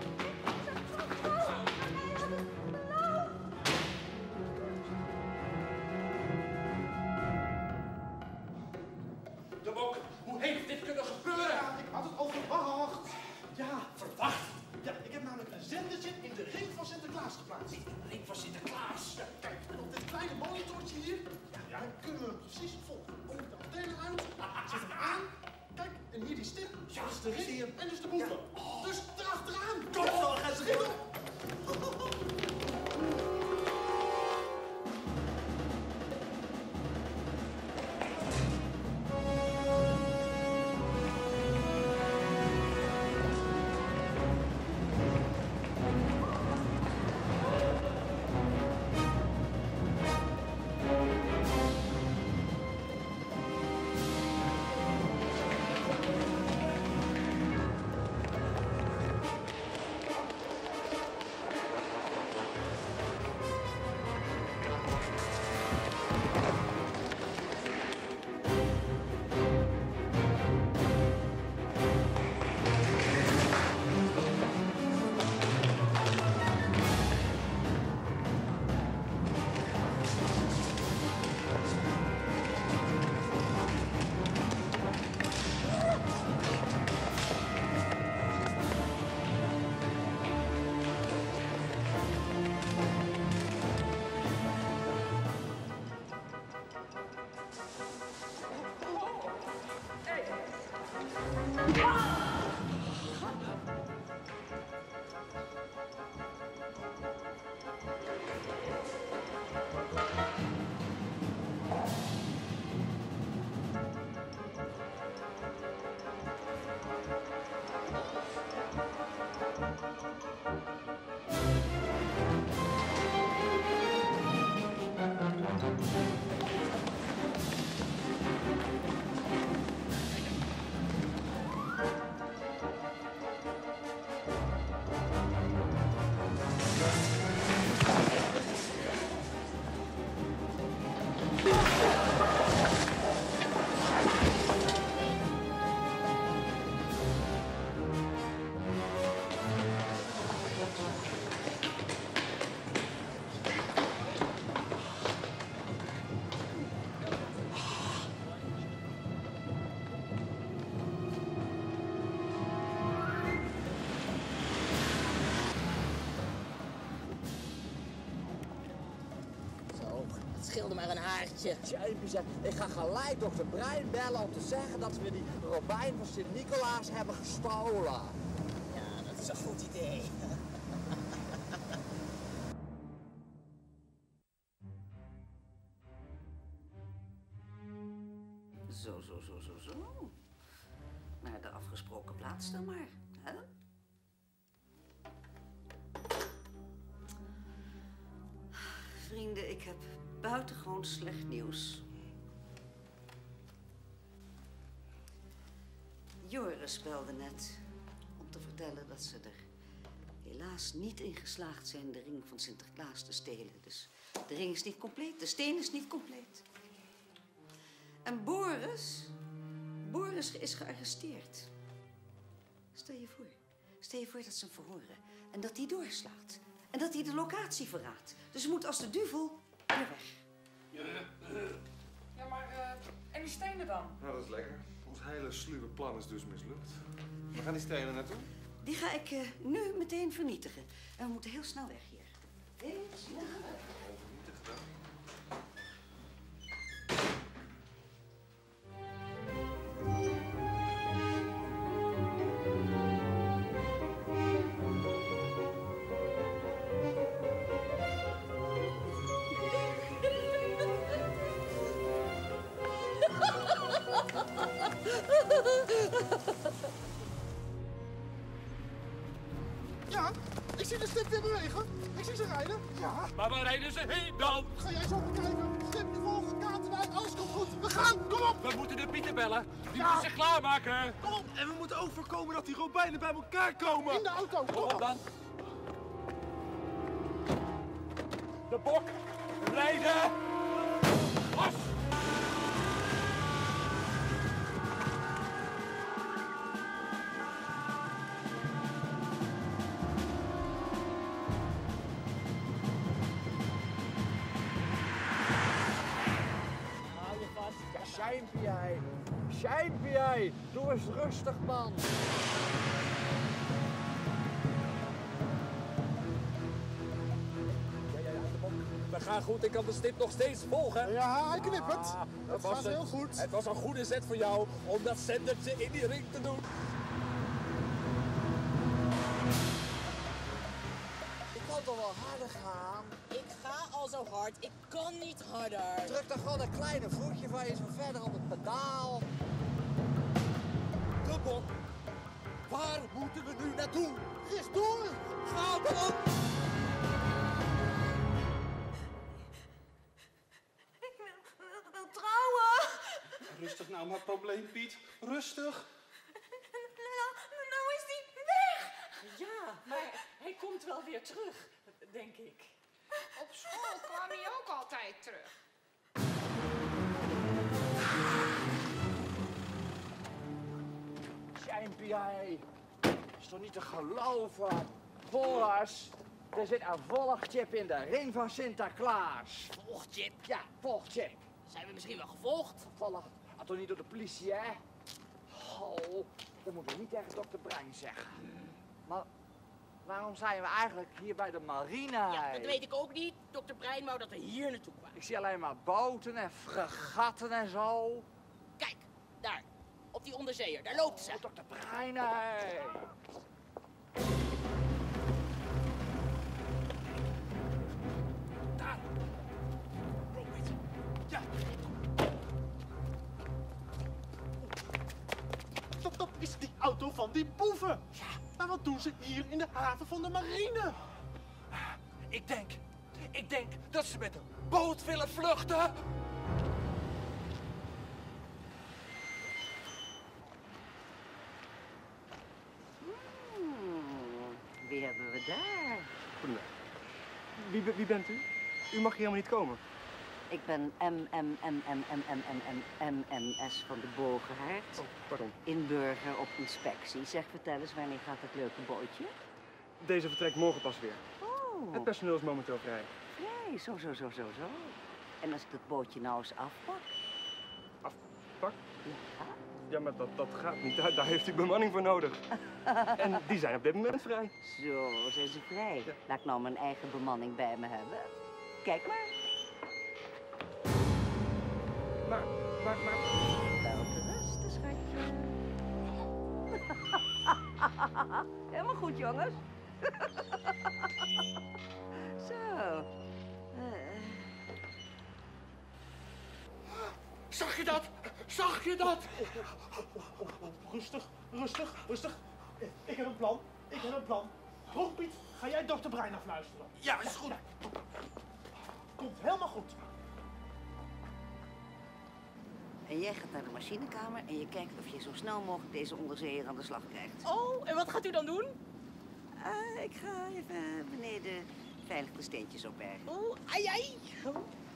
De Bok, hoe heeft dit kunnen gebeuren? Ja, ik had het al verwacht. Ja, verwacht? Ja, ik heb namelijk een zendertje in de ring van Sinterklaas geplaatst. In de ring van Sinterklaas? Ja, kijk, en op dit kleine monitortje hier, ja, dan kunnen we hem precies volgen. Om de antenne uit, zet hem aan. Kijk, en hier die stip, ja, dat is de ring en dus de boeven. Ja. Dus erachteraan. Kom zo, ga ze schieten. Het scheelde maar een haartje. Tjeepje, ik ga gelijk dokter Brein bellen om te zeggen dat we die robijn van Sint-Nicolaas hebben gestolen. Ja, dat is een goed idee. Zo, zo, zo, zo, zo. Naar de afgesproken plaats dan maar, hè? Vrienden, ik heb buitengewoon slecht nieuws. Joris belde net om te vertellen dat ze er helaas niet in geslaagd zijn de ring van Sinterklaas te stelen. Dus de ring is niet compleet, de steen is niet compleet. En Boris, Boris is gearresteerd. Stel je voor, stel je voor dat ze hem verhoren en dat hij doorslaat. En dat hij de locatie verraadt. Dus hij moet als de duvel weer weg. Ja, maar uh, en die stenen dan? Nou, dat is lekker. Ons hele sluwe plan is dus mislukt. Waar gaan die stenen naartoe? Die ga ik uh, nu meteen vernietigen. En we moeten heel snel weg hier. Heel snel weg. Vernietigd dan? Ja, ik zie de stip weer bewegen. Ik zie ze rijden. Ja. Maar waar rijden ze heen dan? Ga jij zo maar kijken. Stip volgt, Katerwijk, alles komt goed. We gaan, kom op. We moeten de Pieter bellen. Die moeten zich klaarmaken. Kom op. En we moeten ook voorkomen dat die robijnen bij elkaar komen. In de auto, kom op dan. De bok. Rijden. Los. Schijnpie jij. Schijnpie jij. Doe eens rustig, man. We gaan goed, ik kan de stip nog steeds volgen. Ja, hij knippert. Ah, Dat was gaat een- heel goed. Het was een goede zet voor jou om dat zendertje in die ring te doen. Ik kan toch wel harder gaan? Ik ga al zo hard, ik kan niet harder. Druk dan gewoon een kleine voetje van je zo verder op het pedaal. De bok. Waar moeten we nu naartoe? Rechtdoor. Ga erop. Ik wil, wil trouwen. Rustig nou maar, probleem Piet. Rustig. Nou, nou is die weg. Ja, maar hij komt wel weer terug, denk ik. Op school kwam hij ook altijd terug. Schijnpie jij. Is toch niet te geloven? Boris, er zit een volgchip in de ring van Sinterklaas. Volgchip? Ja, volgchip. Zijn we misschien wel gevolgd? Volg. Ah, toch niet door de politie, hè? Oh, dat moeten we niet tegen dokter Bruin zeggen. Maar waarom zijn we eigenlijk hier bij de marine? Ja, dat weet ik ook niet. dokter Brein wou dat we hier naartoe kwamen. Ik zie alleen maar boten en fregatten en zo. Kijk, daar. Op die onderzeeër, daar loopt ze. Oh, dokter Brein, hè. Daar. Robert. Ja. Dat, dat is die auto van die boeven. Ja. Maar wat doen ze hier in de haven van de marine? Ik denk, ik denk dat ze met een boot willen vluchten. Hmm, wie hebben we daar? Goedendag. Wie, wie bent u? U mag hier helemaal niet komen. Ik ben M M M M M M M M M S van de Bogenhaard. Oh, pardon. Inburger op inspectie. Zeg, vertel eens, wanneer gaat het leuke bootje? Deze vertrekt morgen pas weer. Oh. Het personeel is momenteel vrij. Nee, zo, zo, zo, zo, zo. En als ik het bootje nou eens afpak? Afpak? Ja. Ja, maar dat, dat gaat niet. Daar, daar heeft u bemanning voor nodig. En die zijn op dit moment vrij. Zo, zijn ze vrij. Laat ik nou mijn eigen bemanning bij me hebben. Kijk maar. Maar, maar, maar... Wel te rusten, schatje. Helemaal goed, jongens. Zo. Uh. Zag je dat? Zag je dat? Rustig, rustig, rustig. Ik heb een plan. Ik heb een plan. Piet, ga jij dokter Brein afluisteren? Ja, is goed. Komt helemaal goed. En jij gaat naar de machinekamer en je kijkt of je zo snel mogelijk deze onderzeeër aan de slag krijgt. Oh, en wat gaat u dan doen? Uh, ik ga even beneden veilig de steentjes opbergen. Oh, ai, ai. Oh.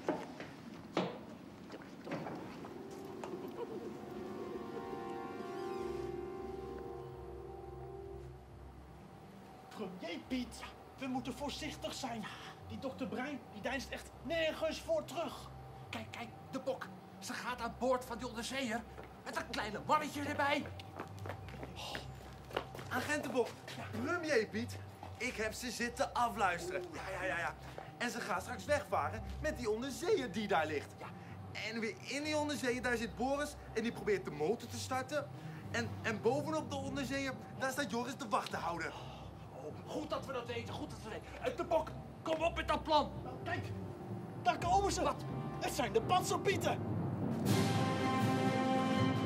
Premier Piet, we moeten voorzichtig zijn. Die dokter Brein, die deinst echt nergens voor terug. Kijk, kijk, de bok. Ze gaat aan boord van die onderzeeër. Met een kleine mannetje erbij. Oh. Agentenbok, premier Piet. Ik heb ze zitten afluisteren. Ja, ja, ja, ja. En ze gaan straks wegvaren met die onderzeeër die daar ligt. Ja. En weer in die onderzeeër, daar zit Boris en die probeert de motor te starten. En, en bovenop de onderzeeër, daar staat Joris de wacht te houden. Oh, goed dat we dat weten, goed dat we dat weten. En de bok, kom op met dat plan. Nou, kijk, daar komen ze. Wat? Het zijn de Panzerpieten.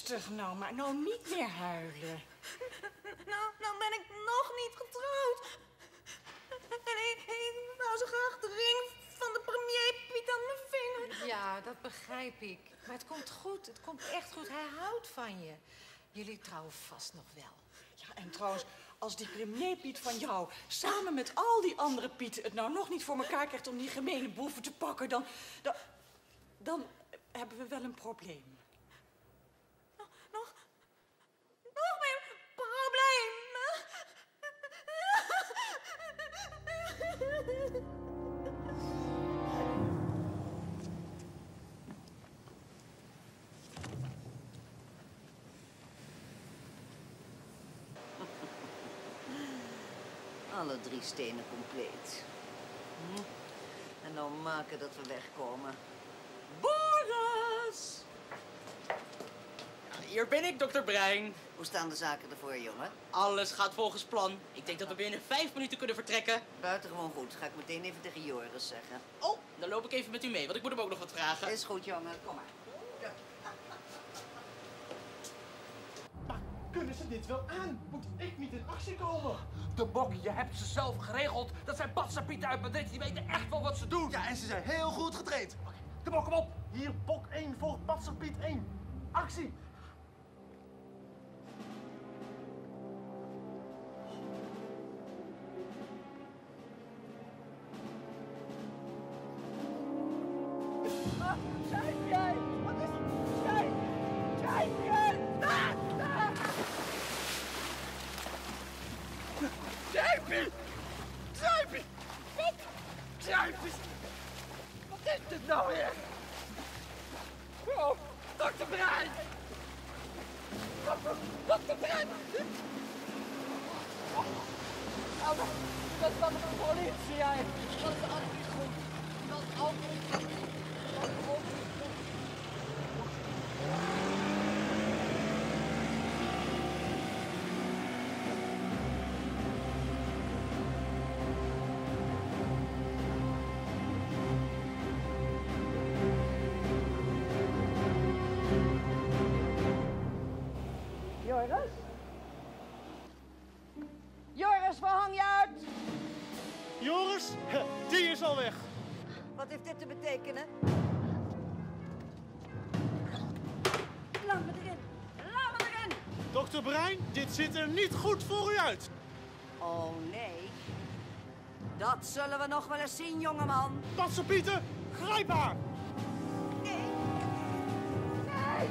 rustig nou, maar nou niet meer huilen. Nou, nou ben ik nog niet getrouwd. En ik, ik wou zo graag de ring van de premier Piet aan mijn vinger. Ja, dat begrijp ik. Maar het komt goed, het komt echt goed. Hij houdt van je. Jullie trouwen vast nog wel. Ja, en trouwens, als die premier Piet van jou samen met al die andere Pieten het nou nog niet voor elkaar krijgt om die gemene boeven te pakken, dan, dan, dan hebben we wel een probleem. Nog, nog, nog meer probleem. Alle drie stenen compleet. Hm? En nou maken dat we wegkomen. Boris! Ja, hier ben ik, dokter Brein. Hoe staan de zaken ervoor, jongen? Alles gaat volgens plan. Ik denk dat we binnen vijf minuten kunnen vertrekken. Buitengewoon goed. Ga ik meteen even tegen Joris zeggen. Oh, dan loop ik even met u mee, want ik moet hem ook nog wat vragen. Is goed, jongen. Kom maar. Kunnen ze dit wel aan? Moet ik niet in actie komen? De Bok, je hebt ze zelf geregeld. Dat zijn patsapieten uit Madrid, die weten echt wel wat ze doen. Ja, en ze zijn heel goed getraind. Oké, De Bok, kom op. Hier, Bok één volgt Patserpiet één. Actie! Ah, schijf jij! Wat is het? Schijf! Schijf jij! Ah, ah. Schijfie! Schijfie! Wat? Schijfie! Wat is dit nou weer? Oh, dokter Brein! Dokter, dokter Brein! Oh, dat is dan de politie, jij! Dat is alles niet goed! Dat is ook niet goed! Dat is ook niet goed! Joris? Joris, waar hang je uit? Joris, die is al weg. Wat heeft dit te betekenen? Laat me erin. Laat me erin. Dokter Brein, dit ziet er niet goed voor u uit. Oh nee. Dat zullen we nog wel eens zien, jongeman. Patserpieten, grijp haar! Nee. Nee!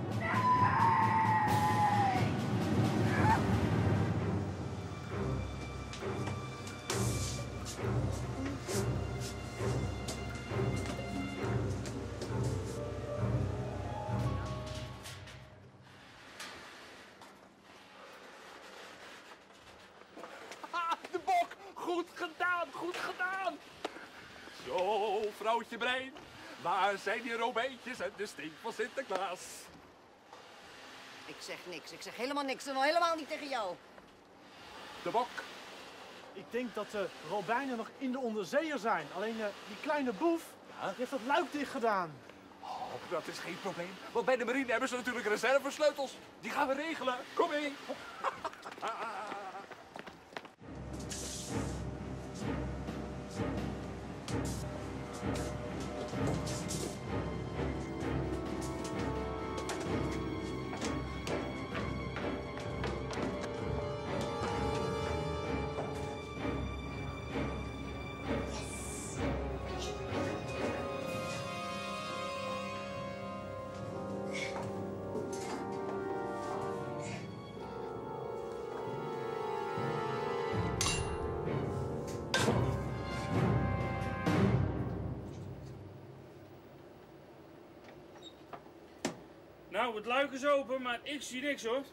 De Bok, goed gedaan, goed gedaan. Zo, vrouwtje Brein. Waar zijn die robijntjes en de stink van Sinterklaas? Ik zeg niks. Ik zeg helemaal niks. En al helemaal niet tegen jou. De Bok. Ik denk dat de robijnen nog in de onderzeeër zijn. Alleen uh, die kleine boef ja? die heeft dat luik dicht gedaan. Oh, dat is geen probleem. Want bij de marine hebben ze natuurlijk reservesleutels. Die gaan we regelen. Kom mee. Nou, het luik is open, maar ik zie niks hoor.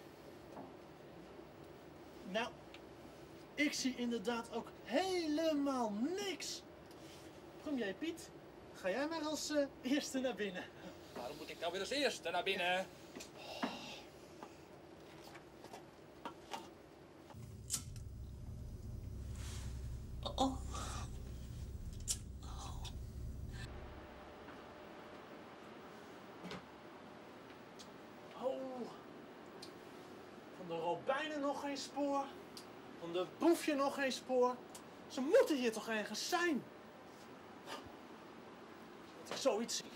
Nou, ik zie inderdaad ook helemaal niks. Premier Piet, ga jij maar als uh, eerste naar binnen. Waarom moet ik nou weer als eerste naar binnen? Oh. Oh, de robijnen nog geen spoor. Van de boefje nog geen spoor. Ze moeten hier toch ergens zijn? Dat ik zoiets zie.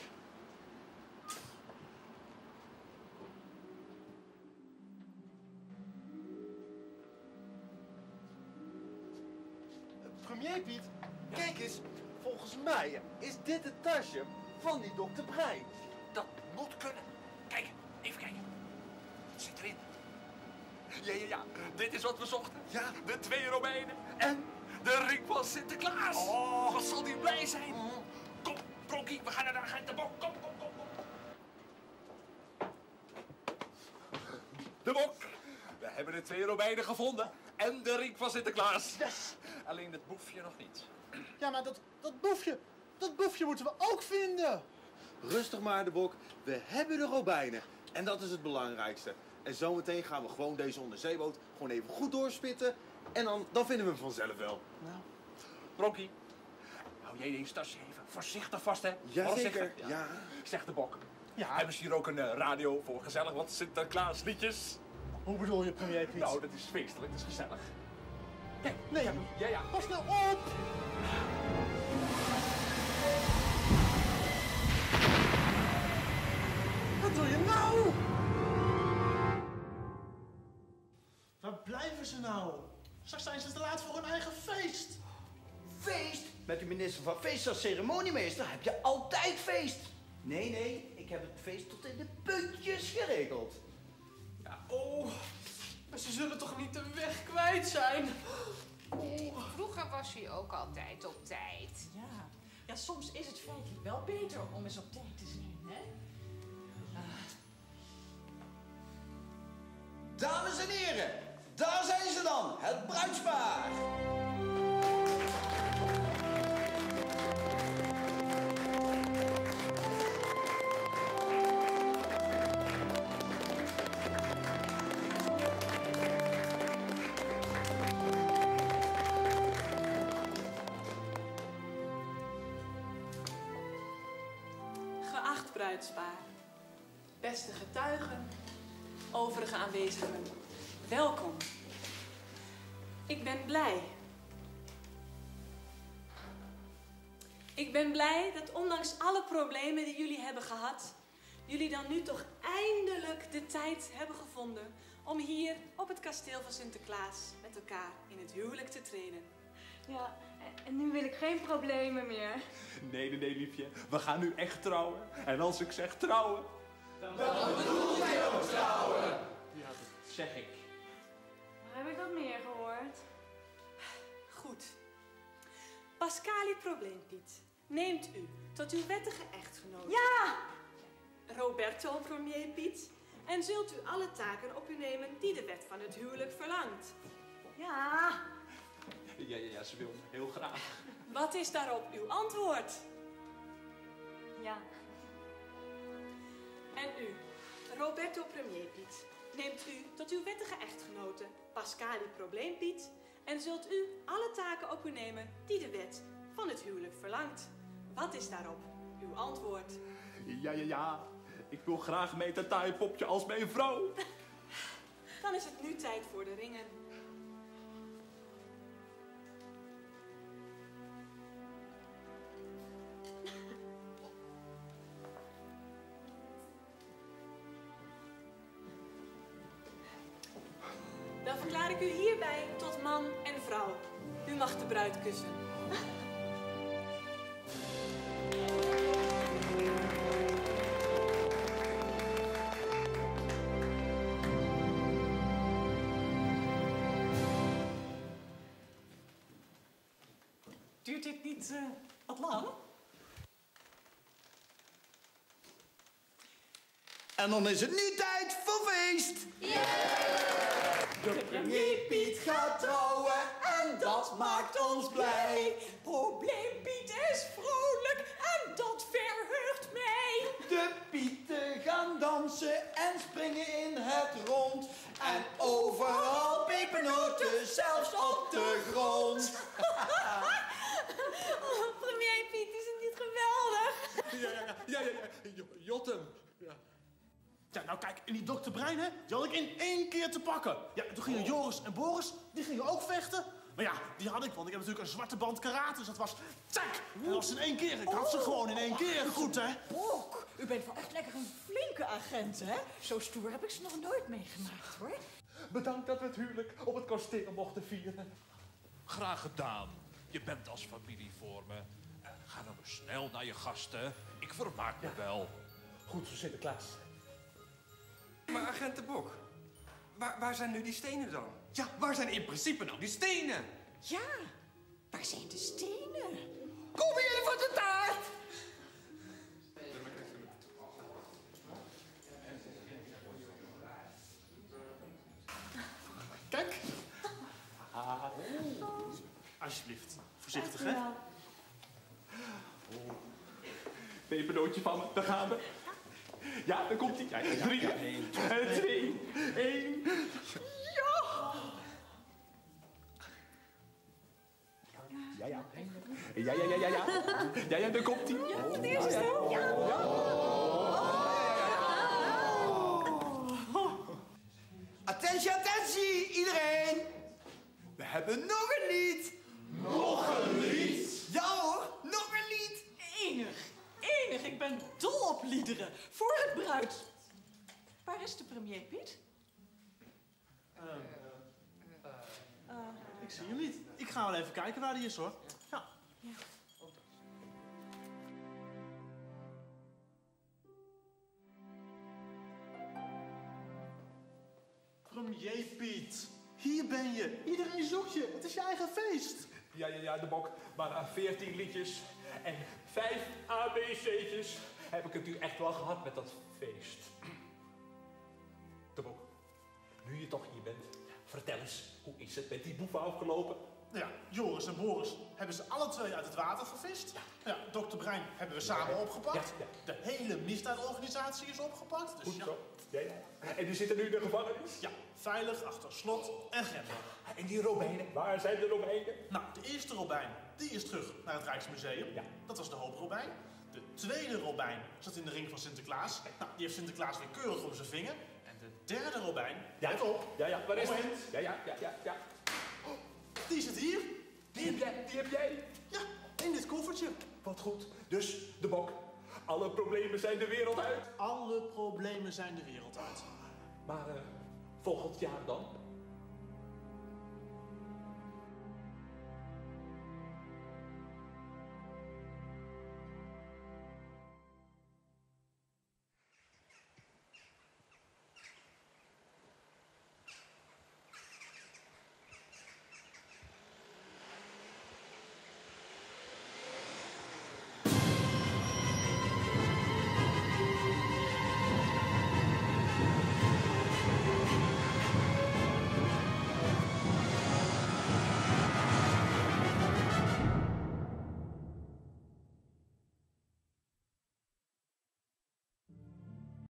Premier Piet, kijk eens. Volgens mij is dit het tasje van die dokter Brein. Dat moet kunnen. Kijk, even kijken. Wat zit erin? Ja, ja, ja. Dit is wat we zochten. Ja. De twee robijnen en de ring van Sinterklaas. Oh, wat zal die blij zijn. Kom, Bronkie, we gaan naar de agent de Bok. Kom, kom, kom, kom. De Bok. We hebben de twee robijnen gevonden en de ring van Sinterklaas. Yes. Alleen het boefje nog niet. Ja, maar dat, dat boefje, dat boefje moeten we ook vinden. Rustig maar, de Bok. We hebben de robijnen. En dat is het belangrijkste. En zometeen gaan we gewoon deze onderzeeboot gewoon even goed doorspitten. En dan, dan vinden we hem vanzelf wel. Nou. Bronkie, hou jij deze tasje even voorzichtig vast, hè? Jazeker, ja. ja. Zegt de Bok. Ja. Hebben ze hier ook een uh, radio voor gezellig wat Sinterklaas liedjes? Hoe bedoel je, premier Piet? Nou, dat is feestelijk, dat is gezellig. Kijk, nee. Ja, ja. Pas nou op! Wat doe je nou? Waar blijven ze nou? Straks zijn ze te laat voor hun eigen feest. Feest? Met de minister van Feest als ceremoniemeester heb je altijd feest. Nee, nee, ik heb het feest tot in de puntjes geregeld. Ja, oh, maar ze zullen toch niet de weg kwijt zijn? Nee, vroeger was hij ook altijd op tijd. Ja. Ja, soms is het feitelijk wel beter om eens op tijd te zijn, hè? Uh. Dames en heren, daar zijn ze dan, het bruidspaar. Geacht bruidspaar, beste getuigen, overige aanwezigen, welkom. Ik ben blij. Ik ben blij dat ondanks alle problemen die jullie hebben gehad, jullie dan nu toch eindelijk de tijd hebben gevonden om hier op het kasteel van Sinterklaas met elkaar in het huwelijk te treden. Ja, en nu wil ik geen problemen meer. Nee, nee, nee, liefje. We gaan nu echt trouwen. En als ik zeg trouwen... Dan bedoel je ook trouwen. Ja, dat zeg ik. Waar heb ik dat meer gehoord? Goed. Pascali Probleempiet, neemt u tot uw wettige echtgenoot. Ja! Roberto Premier Piet. En zult u alle taken op u nemen die de wet van het huwelijk verlangt. Ja! Ja, ja, ja, ze wil heel graag. Wat is daarop uw antwoord? Ja. En u, Roberto Premier Piet, neemt u tot uw wettige echtgenote Pascali Probleempiet en zult u alle taken op u nemen die de wet van het huwelijk verlangt. Wat is daarop uw antwoord? Ja, ja, ja. Ik wil graag mee te taaipopje als mijn vrouw. Dan is het nu tijd voor de ringen. Dan verklaar ik u hierbij tot man en vrouw. U mag de bruid kussen. Duurt dit niet uh, wat lang? En dan is het nu tijd voor feest. De premier Piet gaat trouwen en dat maakt ons blij. Probleempiet is vrolijk en dat verheugt mij. De Pieten gaan dansen en springen in het rond. En overal pepernoten, zelfs op de grond. Oh, premier Piet, is het niet geweldig? Ja, ja, ja, ja, ja, ja. Jotem. Ja. Ja, nou kijk, en die dokter Brein, hè, die had ik in één keer te pakken. Ja, toen gingen Joris en Boris, die gingen ook vechten. Maar ja, die had ik, want ik heb natuurlijk een zwarte band karate, dus dat was tsak! En dat was in één keer. Ik had ze gewoon in één keer. Goed, hè? Bok, u bent wel echt lekker een flinke agent, hè? Zo stoer heb ik ze nog nooit meegemaakt, hoor. Bedankt dat we het huwelijk op het kasteel mochten vieren. Graag gedaan. Je bent als familie voor me. Uh, ga dan maar snel naar je gasten. Ik vermaak me wel. Goed zo, Sinterklaas. Maar agent de Bok, waar, waar zijn nu die stenen dan? Ja, waar zijn in principe nou die stenen? Ja, waar zijn de stenen? Kom hier voor de taart! Kijk. Ah. Alsjeblieft. Voorzichtig, hè? Oh. Pepernootje van me, daar gaan we. Ja, daar komt hij. Ja, drie, twee, één. Ja! Ja, ja. Ja, ja, ja, ja, ja. Ja, ja, daar komt hij. Ja, het eerste stel. Ja. Attentie, attentie, iedereen! We hebben nog een lied! Nog een lied? Ja hoor, nog een lied! Enig, enig. Ik ben dol op liederen. Voor het bruid. Waar is de premier, Piet? Uh, uh, ik zie hem niet. Ik ga wel even kijken waar hij is, hoor. Ja. Ja. Premier Piet, hier ben je. Iedereen zoekt je. Het is je eigen feest. Ja, ja, ja, de Bok. Maar na veertien liedjes en vijf A B C'tjes heb ik het nu echt wel gehad met dat feest. De Bok, nu je toch hier bent, vertel eens, hoe is het met die boeven afgelopen? Ja, Joris en Boris hebben ze alle twee uit het water gevist. Ja, dokter Brein hebben we samen opgepakt. Ja, De hele misdaadorganisatie is opgepakt. Dus Goed ja. zo. Ja, ja. En die zitten nu in de gevangenis? Ja, veilig achter slot en grendel. En die Romeinen, waar zijn de Romeinen? Nou, de eerste Robijn, die is terug naar het Rijksmuseum. Ja. Dat was de hooprobijn. De tweede Robijn zat in de ring van Sinterklaas. Nou, die heeft Sinterklaas weer keurig om zijn vinger. En de derde Robijn, Ja, let op. Ja, ja, waar is Moment. het? Ja, ja, ja, ja, ja. Die zit hier. Die heb jij, die heb jij? Ja, in dit koffertje. Wat goed. Dus, de Bok, alle problemen zijn de wereld uit. Alle problemen zijn de wereld uit. Maar uh, volgend jaar dan?